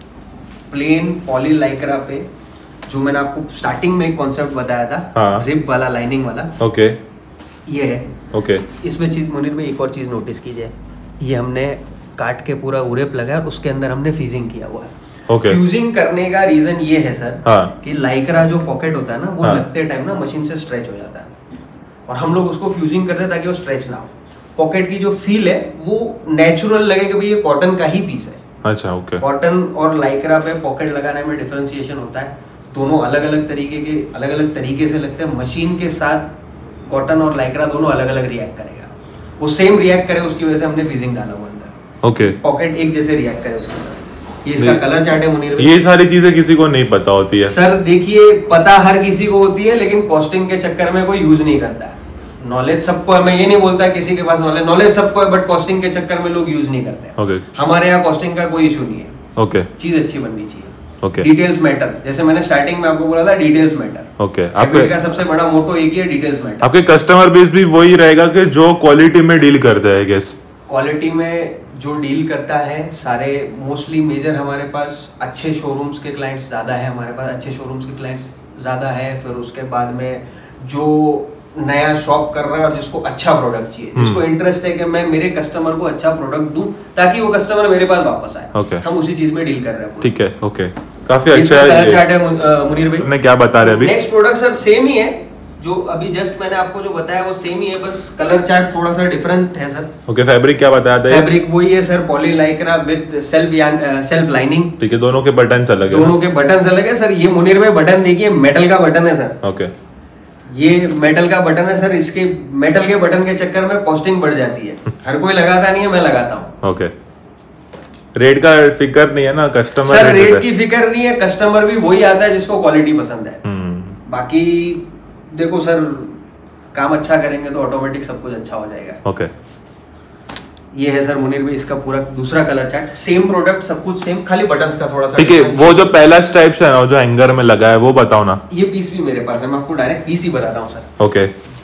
S1: प्लेन पॉली लाइक्रा पे, जो मैंने आपको स्टार्टिंग में एक कॉन्सेप्ट बताया था।
S2: हाँ।
S1: रिब वाला, लाइनिंग वाला।
S2: ओके,
S1: ये है।
S2: ओके,
S1: इसमें चीज मुनीर में एक और चीज नोटिस कीजिए, ये हमने काट के पूरा उरेप लगाया और उसके अंदर हमने फ्यूजिंग किया हुआ है।
S2: ओके।
S1: फ्यूजिंग करने का रीजन ये है सर,
S2: हाँ।
S1: कि लाइक्रा जो पॉकेट होता है ना, वो
S2: हाँ।
S1: लगते टाइम ना मशीन से स्ट्रेच हो जाता है, और हम लोग उसको फ्यूजिंग करते हैं ताकि वो स्ट्रेच ना हो। पॉकेट की जो फील है वो नेचुरल लगे कि भाई ये कॉटन का ही पीस है।
S2: अच्छा, ओके।
S1: कॉटन और लाइक्रा पे पॉकेट लगाने में डिफरेंशिएशन होता है। दोनों अलग अलग तरीके के अलग अलग तरीके से लगते हैं। मशीन के साथ कॉटन और लाइक्रा दोनों अलग अलग रिएक्ट करेगा। वो सेम रिएक्ट करे, उसकी वजह से हमने फ्यूजिंग डाला हुआ अंदर।
S2: ओके,
S1: पॉकेट एक जैसे रिएक्ट करे उसके साथ। ये इसका कलर चार्ट है मुनीर भाई।
S2: ये सारी चीजें किसी को नहीं पता होती है
S1: सर। देखिए, पता हर किसी को होती है, लेकिन कॉस्टिंग के चक्कर में कोई यूज नहीं करता है। नॉलेज सबको है, मैं ये नहीं बोलता किसी के पास नॉलेज नॉलेज सबको है, बट कॉस्टिंग के चक्कर में लोग यूज नहीं करते हैं।
S2: ओके,
S1: हमारे यहाँ कॉस्टिंग का कोई इशू नहीं है।
S2: ओके,
S1: चीज अच्छी बननी चाहिए।
S2: Okay,
S1: details matter. जैसे मैंने स्टार्टिंग में आपको बोला था, डिटेल्स मैटर।
S2: ओके।
S1: आपके का सबसे बड़ा मोटो एक ही है, डिटेल्स मैटर।
S2: आपके कस्टमर बेस भी वही रहेगा कि जो क्वालिटी में डील करता है, गेस
S1: क्वालिटी में जो डील करता है, सारे मोस्टली मेजर हमारे पास अच्छे शोरूम्स के क्लाइंट्स ज़्यादा है। हमारे पास अच्छे शोरूम्स के क्लाइंट्स ज़्यादा है। फिर उसके बाद में जो नया शॉप कर रहा है और जिसको अच्छा प्रोडक्ट चाहिए, जिसको इंटरेस्ट है कि मैं मेरे कस्टमर को अच्छा प्रोडक्ट दूं ताकि वो कस्टमर मेरे पास वापस आए।
S2: okay.
S1: हम उसी चीज में डील कर रहे हैं।
S2: ठीक है, ओके, काफी अच्छा है।
S1: कलर चार्ट है मुनीर भाई।
S2: आपने क्या बता रहे अभी?
S1: नेक्स्ट प्रोडक्ट सर सेम ही है, जो अभी जस्ट मैंने आपको जो बताया वो सेम ही है, बस कलर चार्ट थोड़ा सा डिफरेंट है सर।
S2: ओके, फैब्रिक क्या बताया था?
S1: फैब्रिक वही है sir, poly lycra with self self lining.
S2: ठीक है, दोनों के बटन अलग है।
S1: दोनों के बटन अलग है सर। ये मुनीर में बटन देखिए, मेटल का बटन है सर।
S2: ओके,
S1: ये मेटल का बटन है सर। इसके मेटल के बटन के चक्कर में कॉस्टिंग बढ़ जाती है। हर कोई लगाता नहीं है, मैं लगाता हूँ।
S2: ओके, रेट का फिकर नहीं है ना कस्टमर?
S1: सर रेट की फिक्र नहीं है, कस्टमर भी वही आता है जिसको क्वालिटी पसंद है।
S2: हम्म,
S1: बाकी देखो सर, काम अच्छा करेंगे तो ऑटोमेटिक सब कुछ अच्छा हो जाएगा।
S2: ओके,
S1: ये है सर मुनीर भाई इसका पूरा दूसरा कलर चार्ट। सेम प्रोडक्ट, सब कुछ सेम, खाली बटन्स का थोड़ा सा
S2: ठीक है।
S1: difference
S2: वो जो पहला स्ट्राइप है ना, जो हैंगर में लगा है, वो बताओ ना।
S1: ये पीस भी मेरे पास है, मैं आपको डायरेक्ट पीस ही बताता हूँ सर।
S2: ओके,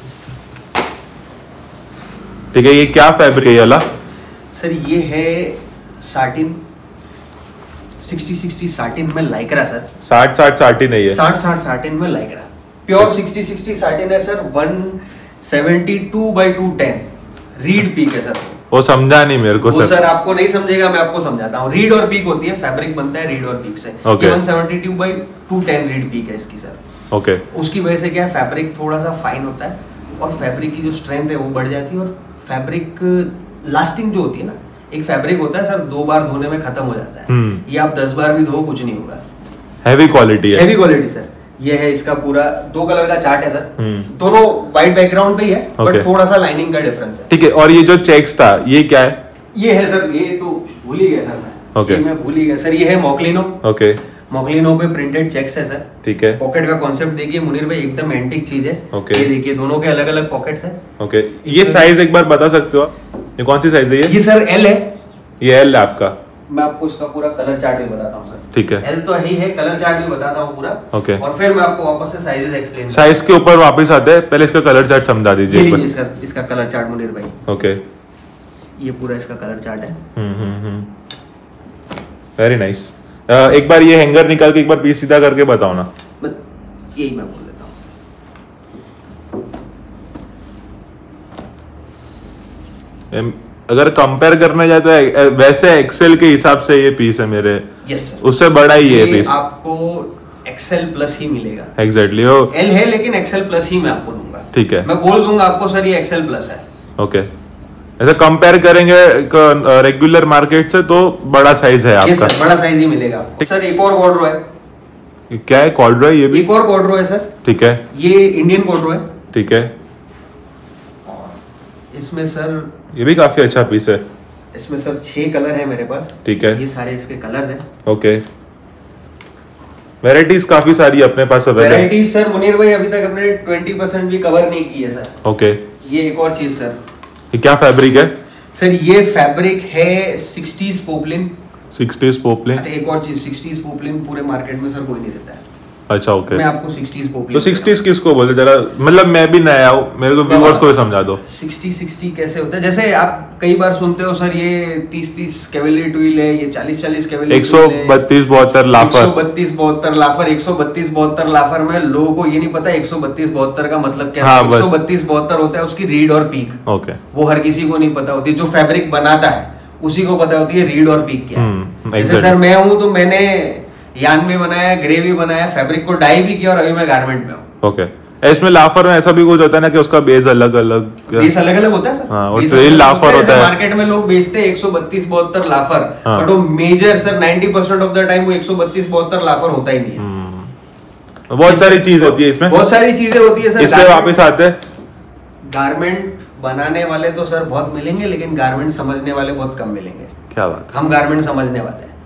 S2: ठीक है। ये क्या फैब्रिक है ये वाला?
S1: सर ये है साटिन, सिक्सटी सिक्सटी साटिन में लाइक्रा सर।
S2: साठ साठ साठ ही नहीं है?
S1: साठ साठ साटिन में lycra, pure sixty sixty satin है sir. One seventy two by two ten reed pick है सर।
S2: वो समझा नहीं मेरे को
S1: वो
S2: सर।
S1: सर आपको नहीं समझेगा, मैं आपको समझाता हूँ। रीड और पीक होती है, फैब्रिक बनता है रीड और पीक से।
S2: Okay.
S1: ये one seventy two by two ten reed pick है इसकी सर।
S2: ओके,
S1: उसकी वजह से क्या है, फैब्रिक थोड़ा सा फाइन होता है और फैब्रिक की जो स्ट्रेंथ है वो बढ़ जाती है, और फैब्रिक लास्टिंग जो होती है ना, एक फैब्रिक होता है सर, दो बार धोने में खत्म हो जाता है।
S2: हम्म।
S1: ये आप दस बार भी धो, कुछ नहीं होगा।
S2: हैवी क्वालिटी है।
S1: Heavy quality sir. ये है इसका पूरा दो कलर का चार्ट है सर।
S2: हम्म।
S1: दोनों व्हाइट बैकग्राउंड पे ही है,
S2: Okay.
S1: बट थोड़ा सा लाइनिंग का डिफरेंस है।
S2: ठीक है, और ये जो चेक्स था ये क्या है?
S1: ये है सर, ये तो भूल ही गया सर मैं।
S2: Okay.
S1: ये मैं भूल ही गया सर। ये है मोक्लिनो।
S2: ओके,
S1: मोक्लिनो पे प्रिंटेड चेक्स है सर।
S2: ठीक है,
S1: पॉकेट का कॉन्सेप्ट देखिए मुनीर भाई, एकदम एंटिक चीज है।
S2: Okay.
S1: ये देखिए, दोनों के अलग अलग पॉकेट्स है।
S2: ओके। ये साइज एक बार बता सकते हो आप? ये कौन सी साइज है ये?
S1: ये सर एल है।
S2: ये एल है आपका?
S1: मैं आपको इसका पूरा कलर चार्ट भी बताता हूँ सर।
S2: ठीक है,
S1: एल तो ही है, कलर चार्ट भी बताता हूँ पूरा।
S2: ओके।
S1: और फिर मैं आपको वापस से साइजेस एक्सप्लेन।
S2: साइज के ऊपर वापस आते हैं, पहले इसका कलर चार्ट समझा दीजिए एक बार।
S1: इसका इसका कलर चार्ट मुनीर भाई,
S2: ओके,
S1: ये पूरा इसका कलर चार्ट है।
S2: Hmm hmm hmm, very nice. एक बार ये हैंगर निकाल के एक बार पीस सीधा करके बताओ ना।
S1: बस यही मैं बोल देता हूँ।
S2: अगर कंपेयर करने जाए तो ए- वैसे एक्सेल के हिसाब से ये पीस है मेरे,
S1: यस सर,
S2: उससे बड़ा ही है
S1: ये
S2: पीस।
S1: आपको एक्सेल प्लस ही मिलेगा।
S2: एग्जैक्टली exactly,
S1: एल है लेकिन एक्सेल प्लस ही मैं आपको दूंगा।
S2: ठीक है,
S1: मैं बोल दूंगा आपको सर ये एक्सेल प्लस है।
S2: ओके, ऐसा कंपेयर करेंगे रेगुलर मार्केट से तो बड़ा साइज है
S1: यस
S2: आपका।
S1: सर, बड़ा साइज ही मिलेगा आपको। सर एक और कॉर्डरो है,
S2: क्या है कॉर्डरो है ये भी?
S1: एक और कॉर्डरो है सर,
S2: ठीक है,
S1: ये इंडियन कॉर्डरो है।
S2: ठीक है,
S1: इसमें सर
S2: ये भी काफी अच्छा पीस है।
S1: इसमें सर छह कलर है मेरे पास।
S2: ठीक है,
S1: ये सारे इसके कलर्स हैं।
S2: ओके, वैरायटीज काफी सारी अपने पास अवेलेबल है।
S1: वैरायटीज सर मुनीर भाई अभी तक हमने ट्वेंटी परसेंट भी कवर नहीं की है सर।
S2: ओके,
S1: ये एक और चीज सर,
S2: ये क्या फैब्रिक है?
S1: सर ये फैब्रिक है सिक्सटीज पोपलिन।
S2: Sixties poplin.
S1: अच्छा एक और चीज, सिक्सटीज पोपलिन पूरे मार्केट में सर कोई नहीं देता है।
S2: अच्छा ओके,
S1: मैं आपको सिक्सटीज पोपलिन।
S2: तो सिक्सटीज किसको बोलते जरा, मतलब मैं भी नया हूँ, मेरे को व्यूअर्स को भी समझा दो।
S1: सिक्सटी सिक्सटी कैसे होता है? जैसे आप कई बार सुनते हो सर ये तीस तीस कैवेलरी ट्विल है, ये चालीस चालीस कैवेलरी
S2: एक सौ बत्तीस बहत्तर लाफर,
S1: एक सौ बत्तीस बहत्तर लाफर, एक सौ बत्तीस बहत्तर लाफर में लोगों को ये नहीं पता एक सौ बत्तीस बहत्तर का मतलब क्या है। एक सौ बत्तीस बहत्तर होता है उसकी रीड और पीक।
S2: ओके,
S1: वो हर किसी को नहीं पता होती, जो फैब्रिक बनाता है उसी को पता होती है रीड और पीक क्या है। जैसे सर मैं हूँ तो मैंने यान भी बनाया, ग्रे भी बनाया, फैब्रिक को डाई भी किया और अभी मैं गारमेंट में हूँ।
S2: ओके, इसमें लाफर में ऐसा भी कुछ होता है ना कि उसका बेस अलग अलग
S1: बेस अलग अलग होता है सर।
S2: हाँ, और ट्रेल लाफर होता है।
S1: मार्केट में लोग बेचते हैं एक सौ बत्तीस बहत्तर लाफर,
S2: हाँ।
S1: बट वो major sir ninety percent of the time वो एक सौ बत्तीस बहत्तर लाफर होता ही नहीं है।
S2: बहुत सारी चीज होती है इसमें,
S1: बहुत सारी चीजें होती है सर।
S2: इसमें वापस आते हैं
S1: गारमेंट बनाने वाले तो सर बहुत मिलेंगे, लेकिन गारमेंट समझने वाले बहुत कम मिलेंगे।
S2: क्या बात,
S1: हम गारमेंट समझने वाले हैं।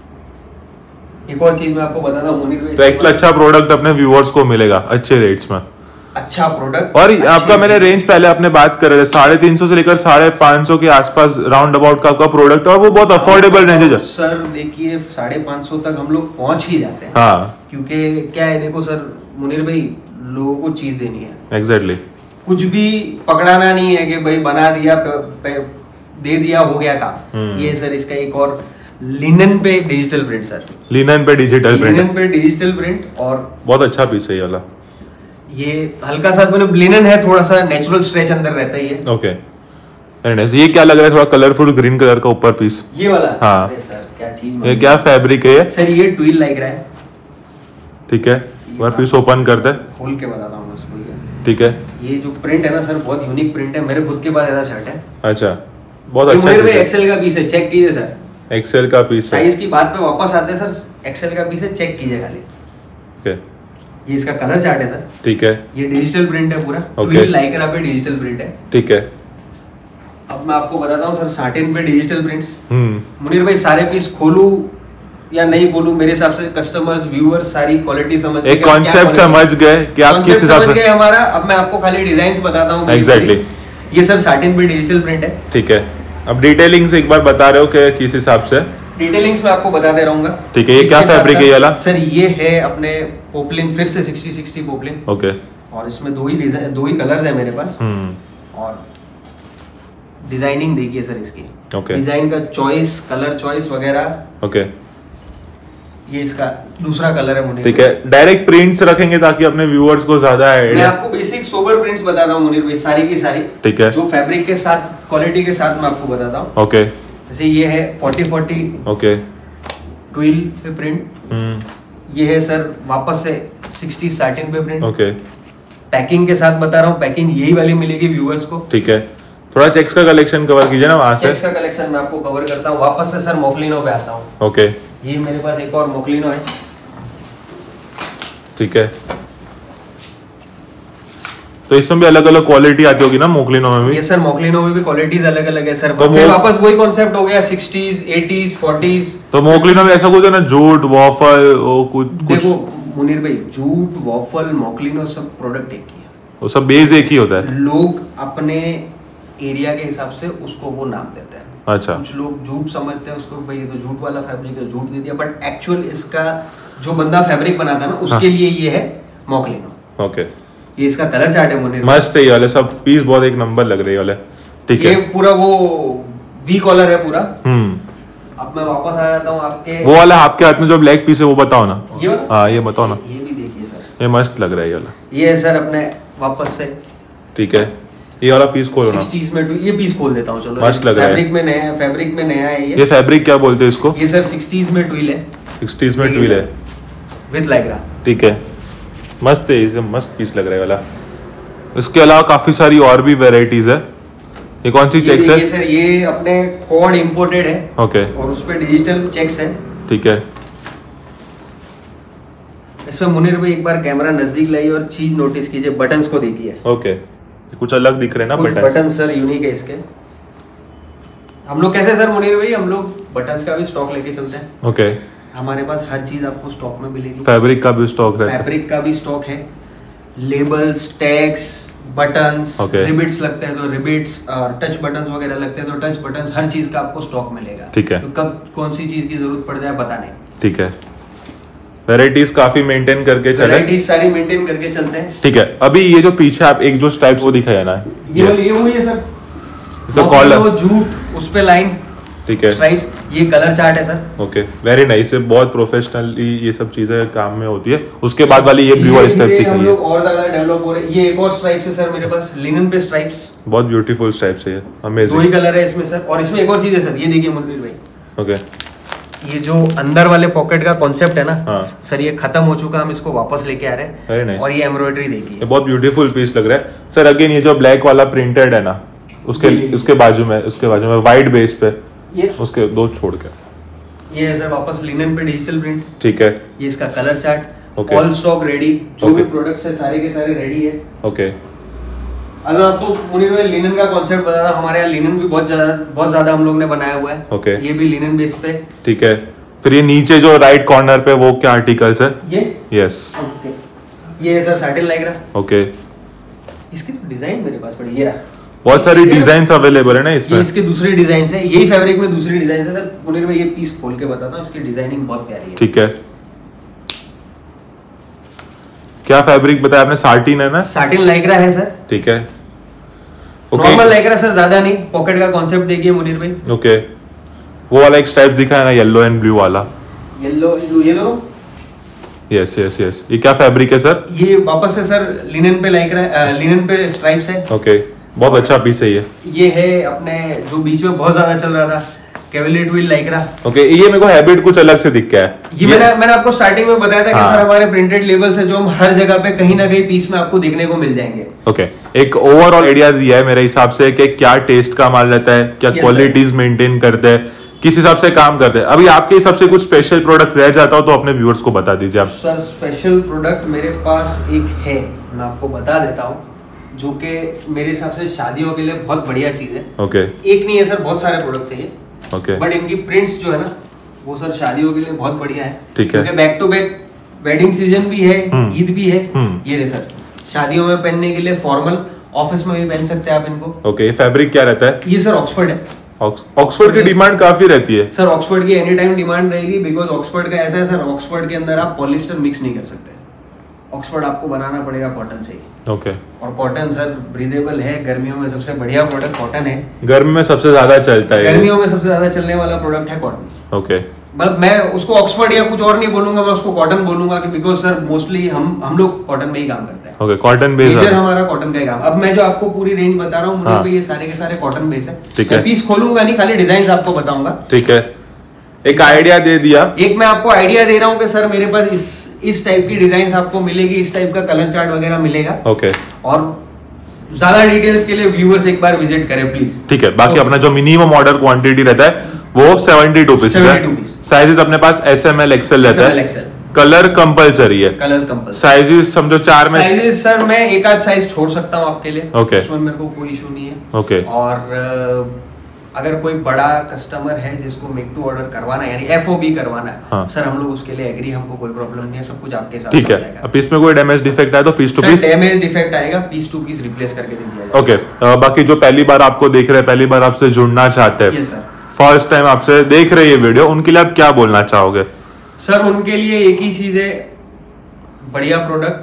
S1: एक और चीज मैं आपको बताता हूँ मुनीर भाई,
S2: तो एक अच्छा प्रोडक्ट अपने व्यूअर्स को मिलेगा अच्छे रेट्स में।
S1: अच्छा प्रोडक्ट
S2: और आपका मैंने रेंज पहले अपने बात कर रहे थे साढ़े तीन सौ से लेकर साढ़े पाँच सौ के आसपास राउंड अबाउट का आपका प्रोडक्ट, और वो बहुत अफोर्डेबल रेंज है
S1: सर। देखिए साढ़े पाँच सौ तक हम लोग पहुंच ही जाते हैं।
S2: हाँ,
S1: क्योंकि क्या है देखो सर मुनीर भाई, लोगों को चीज देनी है।
S2: एग्जैक्टली,
S1: कुछ भी पकड़ाना नहीं है कि भाई बना दिया पे, पे, दे दिया हो गया काम। ये सर इसका एक और लिनन पे डिजिटल प्रिंट सर,
S2: लिनन पे डिजिटल प्रिंट,
S1: लिनन पे डिजिटल प्रिंट, और
S2: बहुत अच्छा पीस है ये वाला।
S1: ये हल्का सा मतलब लिनन है, थोड़ा सा नेचुरल स्ट्रेच अंदर रहता ही है।
S2: Okay, very nice. ये क्या लग रहा है, थोड़ा कलरफुल ग्रीन कलर का ऊपर पीस,
S1: ये वाला?
S2: हाँ।
S1: अरे सर क्या चीज,
S2: ये क्या फैब्रिक है ये?
S1: सर ये ट्विल लग रहा है।
S2: ठीक है, एक बार पीस ओपन करते हैं,
S1: खोल के बताता हूँ इसको।
S2: ठीक है,
S1: ये जो प्रिंट है ना सर बहुत यूनिक प्रिंट है, मेरे खुद के पास ऐसा शर्ट है।
S2: अच्छा, बहुत अच्छा
S1: मेरे पे
S2: है।
S1: एक्सेल का पीस है, चेक कीजिए सर।
S2: एक्सेल का पीस है,
S1: साइज की बात पे वापस आते हैं सर, एक्सेल का पीस है, चेक कीजिए खाली।
S2: ओके,
S1: ये इसका कलर चार्ट है सर।
S2: ठीक है,
S1: ये डिजिटल प्रिंट है पूरा,
S2: ओके।
S1: ट्विल लाइक्रा पे डिजिटल प्रिंट है।
S2: ठीक है,
S1: अब मैं आपको बताता हूँ सर साटिन पे डिजिटल प्रिंट्स।
S2: हम्म
S1: मुनीर भाई सारे पीस खोलूं या नहीं खोलूं, मेरे हिसाब से कस्टमर्स व्यूअर्स सारी क्वालिटी समझ
S2: एक कॉन्सेप्ट समझ गए कि आप किस हिसाब से
S1: गए हमारा। अब मैं आपको खाली डिजाइन्स बताता हूँ।
S2: Exactly.
S1: ये सर साटिन पे डिजिटल प्रिंट है।
S2: ठीक है, अब डिटेलिंग से एक बार बता रहे हो कि किस हिसाब से?
S1: डिटेलिंग्स में आपको बताते रहूंगा।
S2: ठीक है, ये क्या फैब्रिक है ये वाला?
S1: सर ये है अपने पोपलिन, फिर से सिक्सटी सिक्सटी पोपलिन।
S2: ओके,
S1: और इसमें दो ही डिजाइन, दो ही कलर्स है मेरे पास।
S2: हम्म
S1: और डिजाइनिंग देखिए सर इसकी,
S2: ओके,
S1: डिजाइन का चॉइस, कलर चॉइस वगैरह।
S2: ओके,
S1: ये इसका दूसरा कलर है मुनीर।
S2: ठीक है, डायरेक्ट प्रिंट्स रखेंगे ताकि अपने व्यूअर्स को ज्यादा
S1: मैं
S2: आइडिया।
S1: आपको बेसिक सोबर प्रिंट्स बताता हूँ मुनीर भाई, सारी की सारी।
S2: ठीक है,
S1: जो फैब्रिक के साथ क्वालिटी के साथ मैं आपको बताता हूँ।
S2: ओके,
S1: जैसे ये है फोर्टी फोर्टी
S2: ओके,
S1: ट्विल पे प्रिंट।
S2: हम्म
S1: ये है सर वापस से सिक्सटी सैटिन पे प्रिंट।
S2: ओके,
S1: पैकिंग के साथ बता रहा हूँ, पैकिंग यही वाली मिलेगी व्यूअर्स को।
S2: ठीक है, थोड़ा चेक्स का कलेक्शन कवर कीजिए ना वहां से।
S1: चेक्स का कलेक्शन मैं आपको कवर करता हूँ। वापस से सर मोकलिनो पे आता हूँ।
S2: ओके,
S1: ये मेरे पास एक और मोकलिनो है।
S2: ठीक है, तो इसमें भी अलग अलग क्वालिटी आती होगी ना मोकलिनो में भी?
S1: ये सर मोकलिनो में भी क्वालिटीज अलग अलग है सर।
S2: तो
S1: फिर
S2: वो-
S1: वापस वही कॉन्सेप्ट हो गया, सिक्सटीज एटीज फोर्टीज।
S2: तो मोकलिनो में ऐसा कुछ है ना, जूट वॉफल वो कुछ
S1: देखो
S2: कुछ
S1: मुनीर भाई, जूट वॉफल मोकलिनो सब प्रोडक्ट एक ही है।
S2: वो सब बेस एक ही होता है?
S1: लोग अपने एरिया के हिसाब से उसको वो नाम देते हैं।
S2: अच्छा,
S1: कुछ लोग जूट समझते हैं उसको, भाई ये तो जूट वाला फैब्रिक है, जूट दे दिया। बट एक्चुअल इसका जो बंदा फैब्रिक बनाता है ना, उसके
S2: हाँ।
S1: लिए ये है मोकलिनो।
S2: ओके,
S1: ये इसका कलर चार्ट है मुनीर।
S2: मस्त है ये वाले, सब पीस बहुत एक नंबर लग रहे वाले। ठीक
S1: ये
S2: है,
S1: पूरा वो वी कॉलर है पूरा।
S2: हम्म
S1: अब मैं वापस आ जाता हूँ आपके
S2: वो वाला आपके हाथ में जो ब्लैक पीस है वो बताओ ना।
S1: ये वाला?
S2: हाँ ये बताओ ना,
S1: ये भी देखिए सर,
S2: ये मस्त लग रहा है ये वाला।
S1: ये है सर अपने वापस से
S2: ठीक है, ये वाला पीस खोलो ना।
S1: सिक्सटीज़ में ये पीस खोल देता हूँ, चलो।
S2: मस्त लग रहा है।
S1: फैब्रिक में नया है, फैब्रिक में नया है ये।
S2: ये फैब्रिक क्या बोलते हैं इसको?
S1: ये सर सिक्सटीज़ में ट्विल है।
S2: सिक्सटीज़ में ट्विल है
S1: विद लाइक्रा। ठीक
S2: है, मस्त है, इसे मस्त पीस लग रहा है वाला। इसके अलावा काफी सारी और भी वेराइटीज है। ये कौन सी चेक्स है?
S1: ये सर ये अपने कॉर्ड इंपोर्टेड है।
S2: ओके।
S1: और उस पे डिजिटल चेक्स है।
S2: ठीक है।
S1: इसमें मुनीर भाई एक बार कैमरा नजदीक लाइए और चीज नोटिस कीजिए, बटन्स को देखिए।
S2: ओके, कुछ अलग दिख रहे हैं ना बटन्स?
S1: बटन सर यूनिक है इसके। हम लोग कैसे सर मुनीर भाई, हम लोग बटन्स का भी स्टॉक लेके चलते हैं।
S2: ओके।
S1: हमारे पास हर चीज आपको स्टॉक में मिलेगी।
S2: फैब्रिक का भी स्टॉक है।
S1: फैब्रिक का भी स्टॉक है। लेबल्स, टैग्स, बटन्स, रिबिट्स लगते हैं तो रिबिट्स, और टच बटन्स वगैरह लगते हैं तो टच बटन्स, हर चीज का आपको स्टॉक मिलेगा।
S2: ठीक है।
S1: तो कब कौन सी चीज की जरूरत पड़ जाए बता नहीं।
S2: ठीक है। वैरायटीज काफी मेंटेन करके चले।
S1: वैरायटीज सारी मेंटेन करके चलते हैं।
S2: ठीक है। अभी ये जो पीछे आप एक जो स्ट्राइप्स वो दिखाया ना,
S1: ये वाली ये हुई है सर,
S2: तो कॉलर
S1: जूट उस पे लाइन।
S2: ठीक है।
S1: स्ट्राइप्स, ये कलर चार्ट है सर।
S2: Okay, very nice. बहुत प्रोफेशनली ये सब चीजें काम में होती है। उसके बाद वाली ये ब्लू वाली स्ट्राइप्स दिखाई है, हम लोग
S1: और ज्यादा डेवलप हो रहे हैं। ये एक और स्ट्राइप्स है सर मेरे पास, लिनन पे स्ट्राइप्स।
S2: बहुत ब्यूटीफुल स्ट्राइप्स है ये, अमेजिंग।
S1: दो ही कलर है इसमें सर। और इसमें एक और चीज है सर, ये देखिए मुनीर भाई।
S2: ओके।
S1: ये जो अंदर वाले पॉकेट का कॉन्सेप्ट है ना,
S2: हाँ।
S1: सर ये खत्म हो चुका, हम इसको वापस लेके आ रहे हैं।
S2: Very nice.
S1: और ये एम्ब्रॉयडरी देखिए,
S2: ये बहुत ब्यूटीफुल पीस लग रहा है सर। अगेन ये जो ब्लैक वाला प्रिंटेड है ना, उसके उसके बाजू में उसके बाजू में व्हाइट बेस पे
S1: ये
S2: उसके दो छोड़ के
S1: ये है सर वापस लिनन पे डिजिटल प्रिंट।
S2: ठीक है।
S1: ये इसका colour chart.
S2: Okay.
S1: All stock ready, जो
S2: ओके।
S1: भी प्रोडक्ट्स है सारे के सारे रेडी है।
S2: ओके।
S1: अगर आपको मुनीर भाई लिनन का कॉन्सेप्ट बता रहा, हमारे यहाँ लिनन भी बहुत ज्यादा बहुत ज्यादा हम लोग ने बनाया हुआ है।
S2: ओके।
S1: ये भी लिनन बेस पे।
S2: ठीक है। फिर ये नीचे जो राइट कॉर्नर पे वो क्या आर्टिकल्स है?
S1: ये
S2: यस।
S1: ओके। ये है सर सैटिन लाइक्रा।
S2: ओके।
S1: इसकी तो डिजाइन मेरे पास पड़ी, ये रहा।
S2: बहुत सारी डिजाइन्स अवेलेबल है ना इसमें।
S1: ये इसके दूसरे डिजाइन है, यही फैब्रिक में दूसरी डिजाइन है सर। मुनीर भाई ये पीस खोल के बताता हूं, इसकी डिजाइनिंग बहुत प्यारी है।
S2: ठीक है। क्या फैब्रिक बताया आपने? साटिन है ना?
S1: साटिन लाइक्रा है सर।
S2: ठीक है।
S1: नॉर्मल लाइक्रा सर, ज्यादा नहीं। पॉकेट का कॉन्सेप्ट देखिए मुनीर भाई।
S2: ओके। वो वाला एक स्ट्राइप्स दिखा है ना, येलो एंड ब्लू वाला।
S1: येलो ये दो।
S2: Yes yes yes. ये क्या फैब्रिक है सर?
S1: ये वापस से सर लिनन पे लाइक्रा, लिनन पे स्ट्राइप्स है।
S2: ओके, बहुत अच्छा पीस है ये।
S1: ये है अपने जो बीच में बहुत ज्यादा चल रहा था, कैवलियर ट्विल लाइक्रा।
S2: ओके। ये मेरे को हैबिट कुछ अलग से दिख गया है।
S1: ये, ये मैंने मैंने आपको स्टार्टिंग में बताया था कि
S2: हाँ।
S1: सर हमारे प्रिंटेड लेबल्स है जो हम हर जगह पे कहीं ना कहीं पीस में आपको देखने को मिल जाएंगे।
S2: ओके। एक ओवरऑल आइडिया दिया है मेरे हिसाब से कि क्या टेस्ट का माल रहता है, क्या क्वालिटीज मेंटेन करते हैं, किस हिसाब से काम करते हैं। अभी आपके हिसाब से कुछ स्पेशल प्रोडक्ट रह जाता हो तो अपने व्यूअर्स को बता दीजिए आप।
S1: सर स्पेशल प्रोडक्ट मेरे पास एक है, मैं आपको बता देता हूँ, जो कि मेरे हिसाब से शादियों के लिए बहुत बढ़िया चीज है।
S2: ओके।
S1: एक नहीं है सर, बहुत सारे प्रोडक्ट्स है ये।
S2: ओके।
S1: बट इनकी प्रिंट्स जो है ना, वो सर शादियों के लिए बहुत बढ़िया है।
S2: ठीक है।
S1: क्योंकि back to back wedding season भी है,
S2: हम्म।
S1: ईद भी है।
S2: हम्म।
S1: ये रहे सर, शादियों में पहनने के लिए, फॉर्मल ऑफिस में भी पहन सकते हैं आप इनको।
S2: ओके। ये फैब्रिक क्या रहता है?
S1: ये सर ऑक्सफोर्ड है।
S2: ऑक्सफोर्ड की डिमांड काफी रहती है
S1: सर। ऑक्सफोर्ड की एनी टाइम डिमांड रहेगी, बिकॉज ऑक्सफोर्ड का ऐसा है सर, ऑक्सफोर्ड के अंदर आप पॉलिस्टर मिक्स नहीं कर सकते। ऑक्सफोर्ड आपको बनाना पड़ेगा कॉटन से ही।
S2: ओके।
S1: और कॉटन सर ब्रीदेबल है, गर्मियों में सबसे बढ़िया प्रोडक्ट कॉटन है।
S2: गर्मी में सबसे ज्यादा चलता है,
S1: गर्मियों में सबसे ज्यादा चलने वाला प्रोडक्ट है कॉटन।
S2: ओके।
S1: मतलब मैं उसको ऑक्सफोर्ड या कुछ और नहीं बोलूंगा, मैं उसको कॉटन बोलूंगा कि बिकॉज सर मोस्टली हम हम लोग कॉटन में ही काम करते हैं।
S2: ओके। कॉटन बेस
S1: मेजर हमारा कॉटन का ही काम। अब मैं जो आपको पूरी रेंज बता रहा हूँ मुनीर
S2: हाँ।
S1: भाई, ये सारे के सारे कॉटन बेस है।
S2: ठीक है।
S1: मैं पीस खोलूंगा नहीं, खाली डिजाइन आपको बताऊंगा।
S2: ठीक है। एक आइडिया दे दिया।
S1: एक मैं आपको आइडिया दे रहा हूँ कि सर मेरे पास इस इस टाइप की डिजाइन आपको मिलेगी, इस टाइप का कलर चार्ट वगैरह मिलेगा।
S2: ओके।
S1: और ज्यादा डिटेल्स के लिए व्यूअर्स एक बार विजिट करें प्लीज।
S2: ठीक है। बाकी
S1: okay.
S2: अपना जो मिनिमम ऑर्डर क्वांटिटी रहता है वो सेवेंटी टू पीसेस है। साइजेस अपने पास एस एम एल एक्सएल रहता है। कलर कंपलसरी है।
S1: Colours compulsory.
S2: साइजेस समझो चार में।
S1: साइजेस सर मैं एक आध साइज छोड़ सकता हूँ आपके लिए।
S2: ओके।
S1: उसमें मेरे को कोई इशू नहीं है।
S2: ओके।
S1: और अगर कोई बड़ा कस्टमर है जिसको मेक टू ऑर्डर करवाना है, यानी एफओबी करवाना है,
S2: हाँ।
S1: सर हम लोग उसके लिए एग्री, हमको कोई प्रॉब्लम नहीं है, सब कुछ आपके साथ
S2: ठीक है। अब इसमें कोई डैमेज डिफेक्ट आए तो piece to piece
S1: damage defect आएगा, पीस टू पीस रिप्लेस करके दे दिया जाएगा।
S2: ओके। बाकी जो पहली बार आपको देख रहे हैं, पहली बार आपसे जुड़ना चाहते हैं,
S1: यस सर,
S2: फर्स्ट टाइम आपसे देख रहे हैं ये वीडियो, उनके लिए आप क्या बोलना चाहोगे?
S1: सर उनके लिए एक ही चीज है, बढ़िया प्रोडक्ट,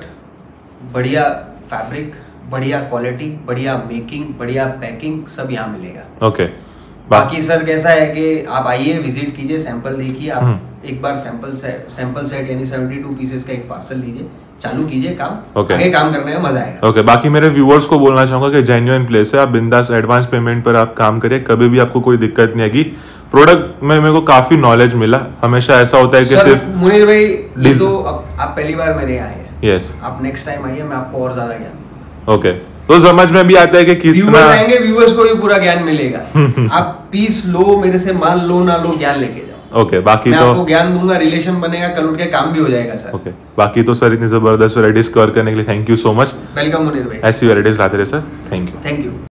S1: बढ़िया फैब्रिक, बढ़िया क्वालिटी, बढ़िया मेकिंग, बढ़िया पैकिंग, सब यहाँ मिलेगा।
S2: ओके।
S1: बाकी सर कैसा है कि आप आइए, विजिट कीजिए, सैंपल देखिए, आप एक बार सैंपल सेट सैंपल सेट यानी बहत्तर पीसेस का एक पार्सल लीजिए, चालू कीजिए काम,
S2: Okay.
S1: आगे काम करने में मजा आएगा।
S2: ओके okay, बाकी मेरे व्यूअर्स को बोलना चाहूंगा कि जेन्युइन प्लेस है, आप बिंदास एडवांस पेमेंट पर आप काम करिए, कभी भी आपको कोई दिक्कत नहीं आएगी। प्रोडक्ट में मेरे को काफी नॉलेज मिला। हमेशा ऐसा होता है कि
S1: सर,
S2: सिर्फ
S1: मुनीर भाई ये तो अब आप पहली बार मेरे यहाँ आए हैं,
S2: यस
S1: आप नेक्स्ट टाइम आइए, मैं आपको और ज्यादा ज्ञान,
S2: ओके तो समझ में भी आता है कि कितना
S1: व्यूअर्स आएंगे, व्यूअर्स को भी पूरा ज्ञान मिलेगा। आप पीस लो मेरे से, माल लो ना लो, ज्ञान लेके जाओ।
S2: ओके okay, बाकी
S1: मैं
S2: तो
S1: आपको ज्ञान दूंगा, रिलेशन बनेगा, कल उठ के काम भी हो जाएगा सर।
S2: ओके okay, बाकी तो सर इतनी जबरदस्त वैरायटीज कवर करने के लिए thank you so much.
S1: Welcome Munir भाई,
S2: ऐसी वैरायटीज लाते रहे sir, thank you
S1: thank you.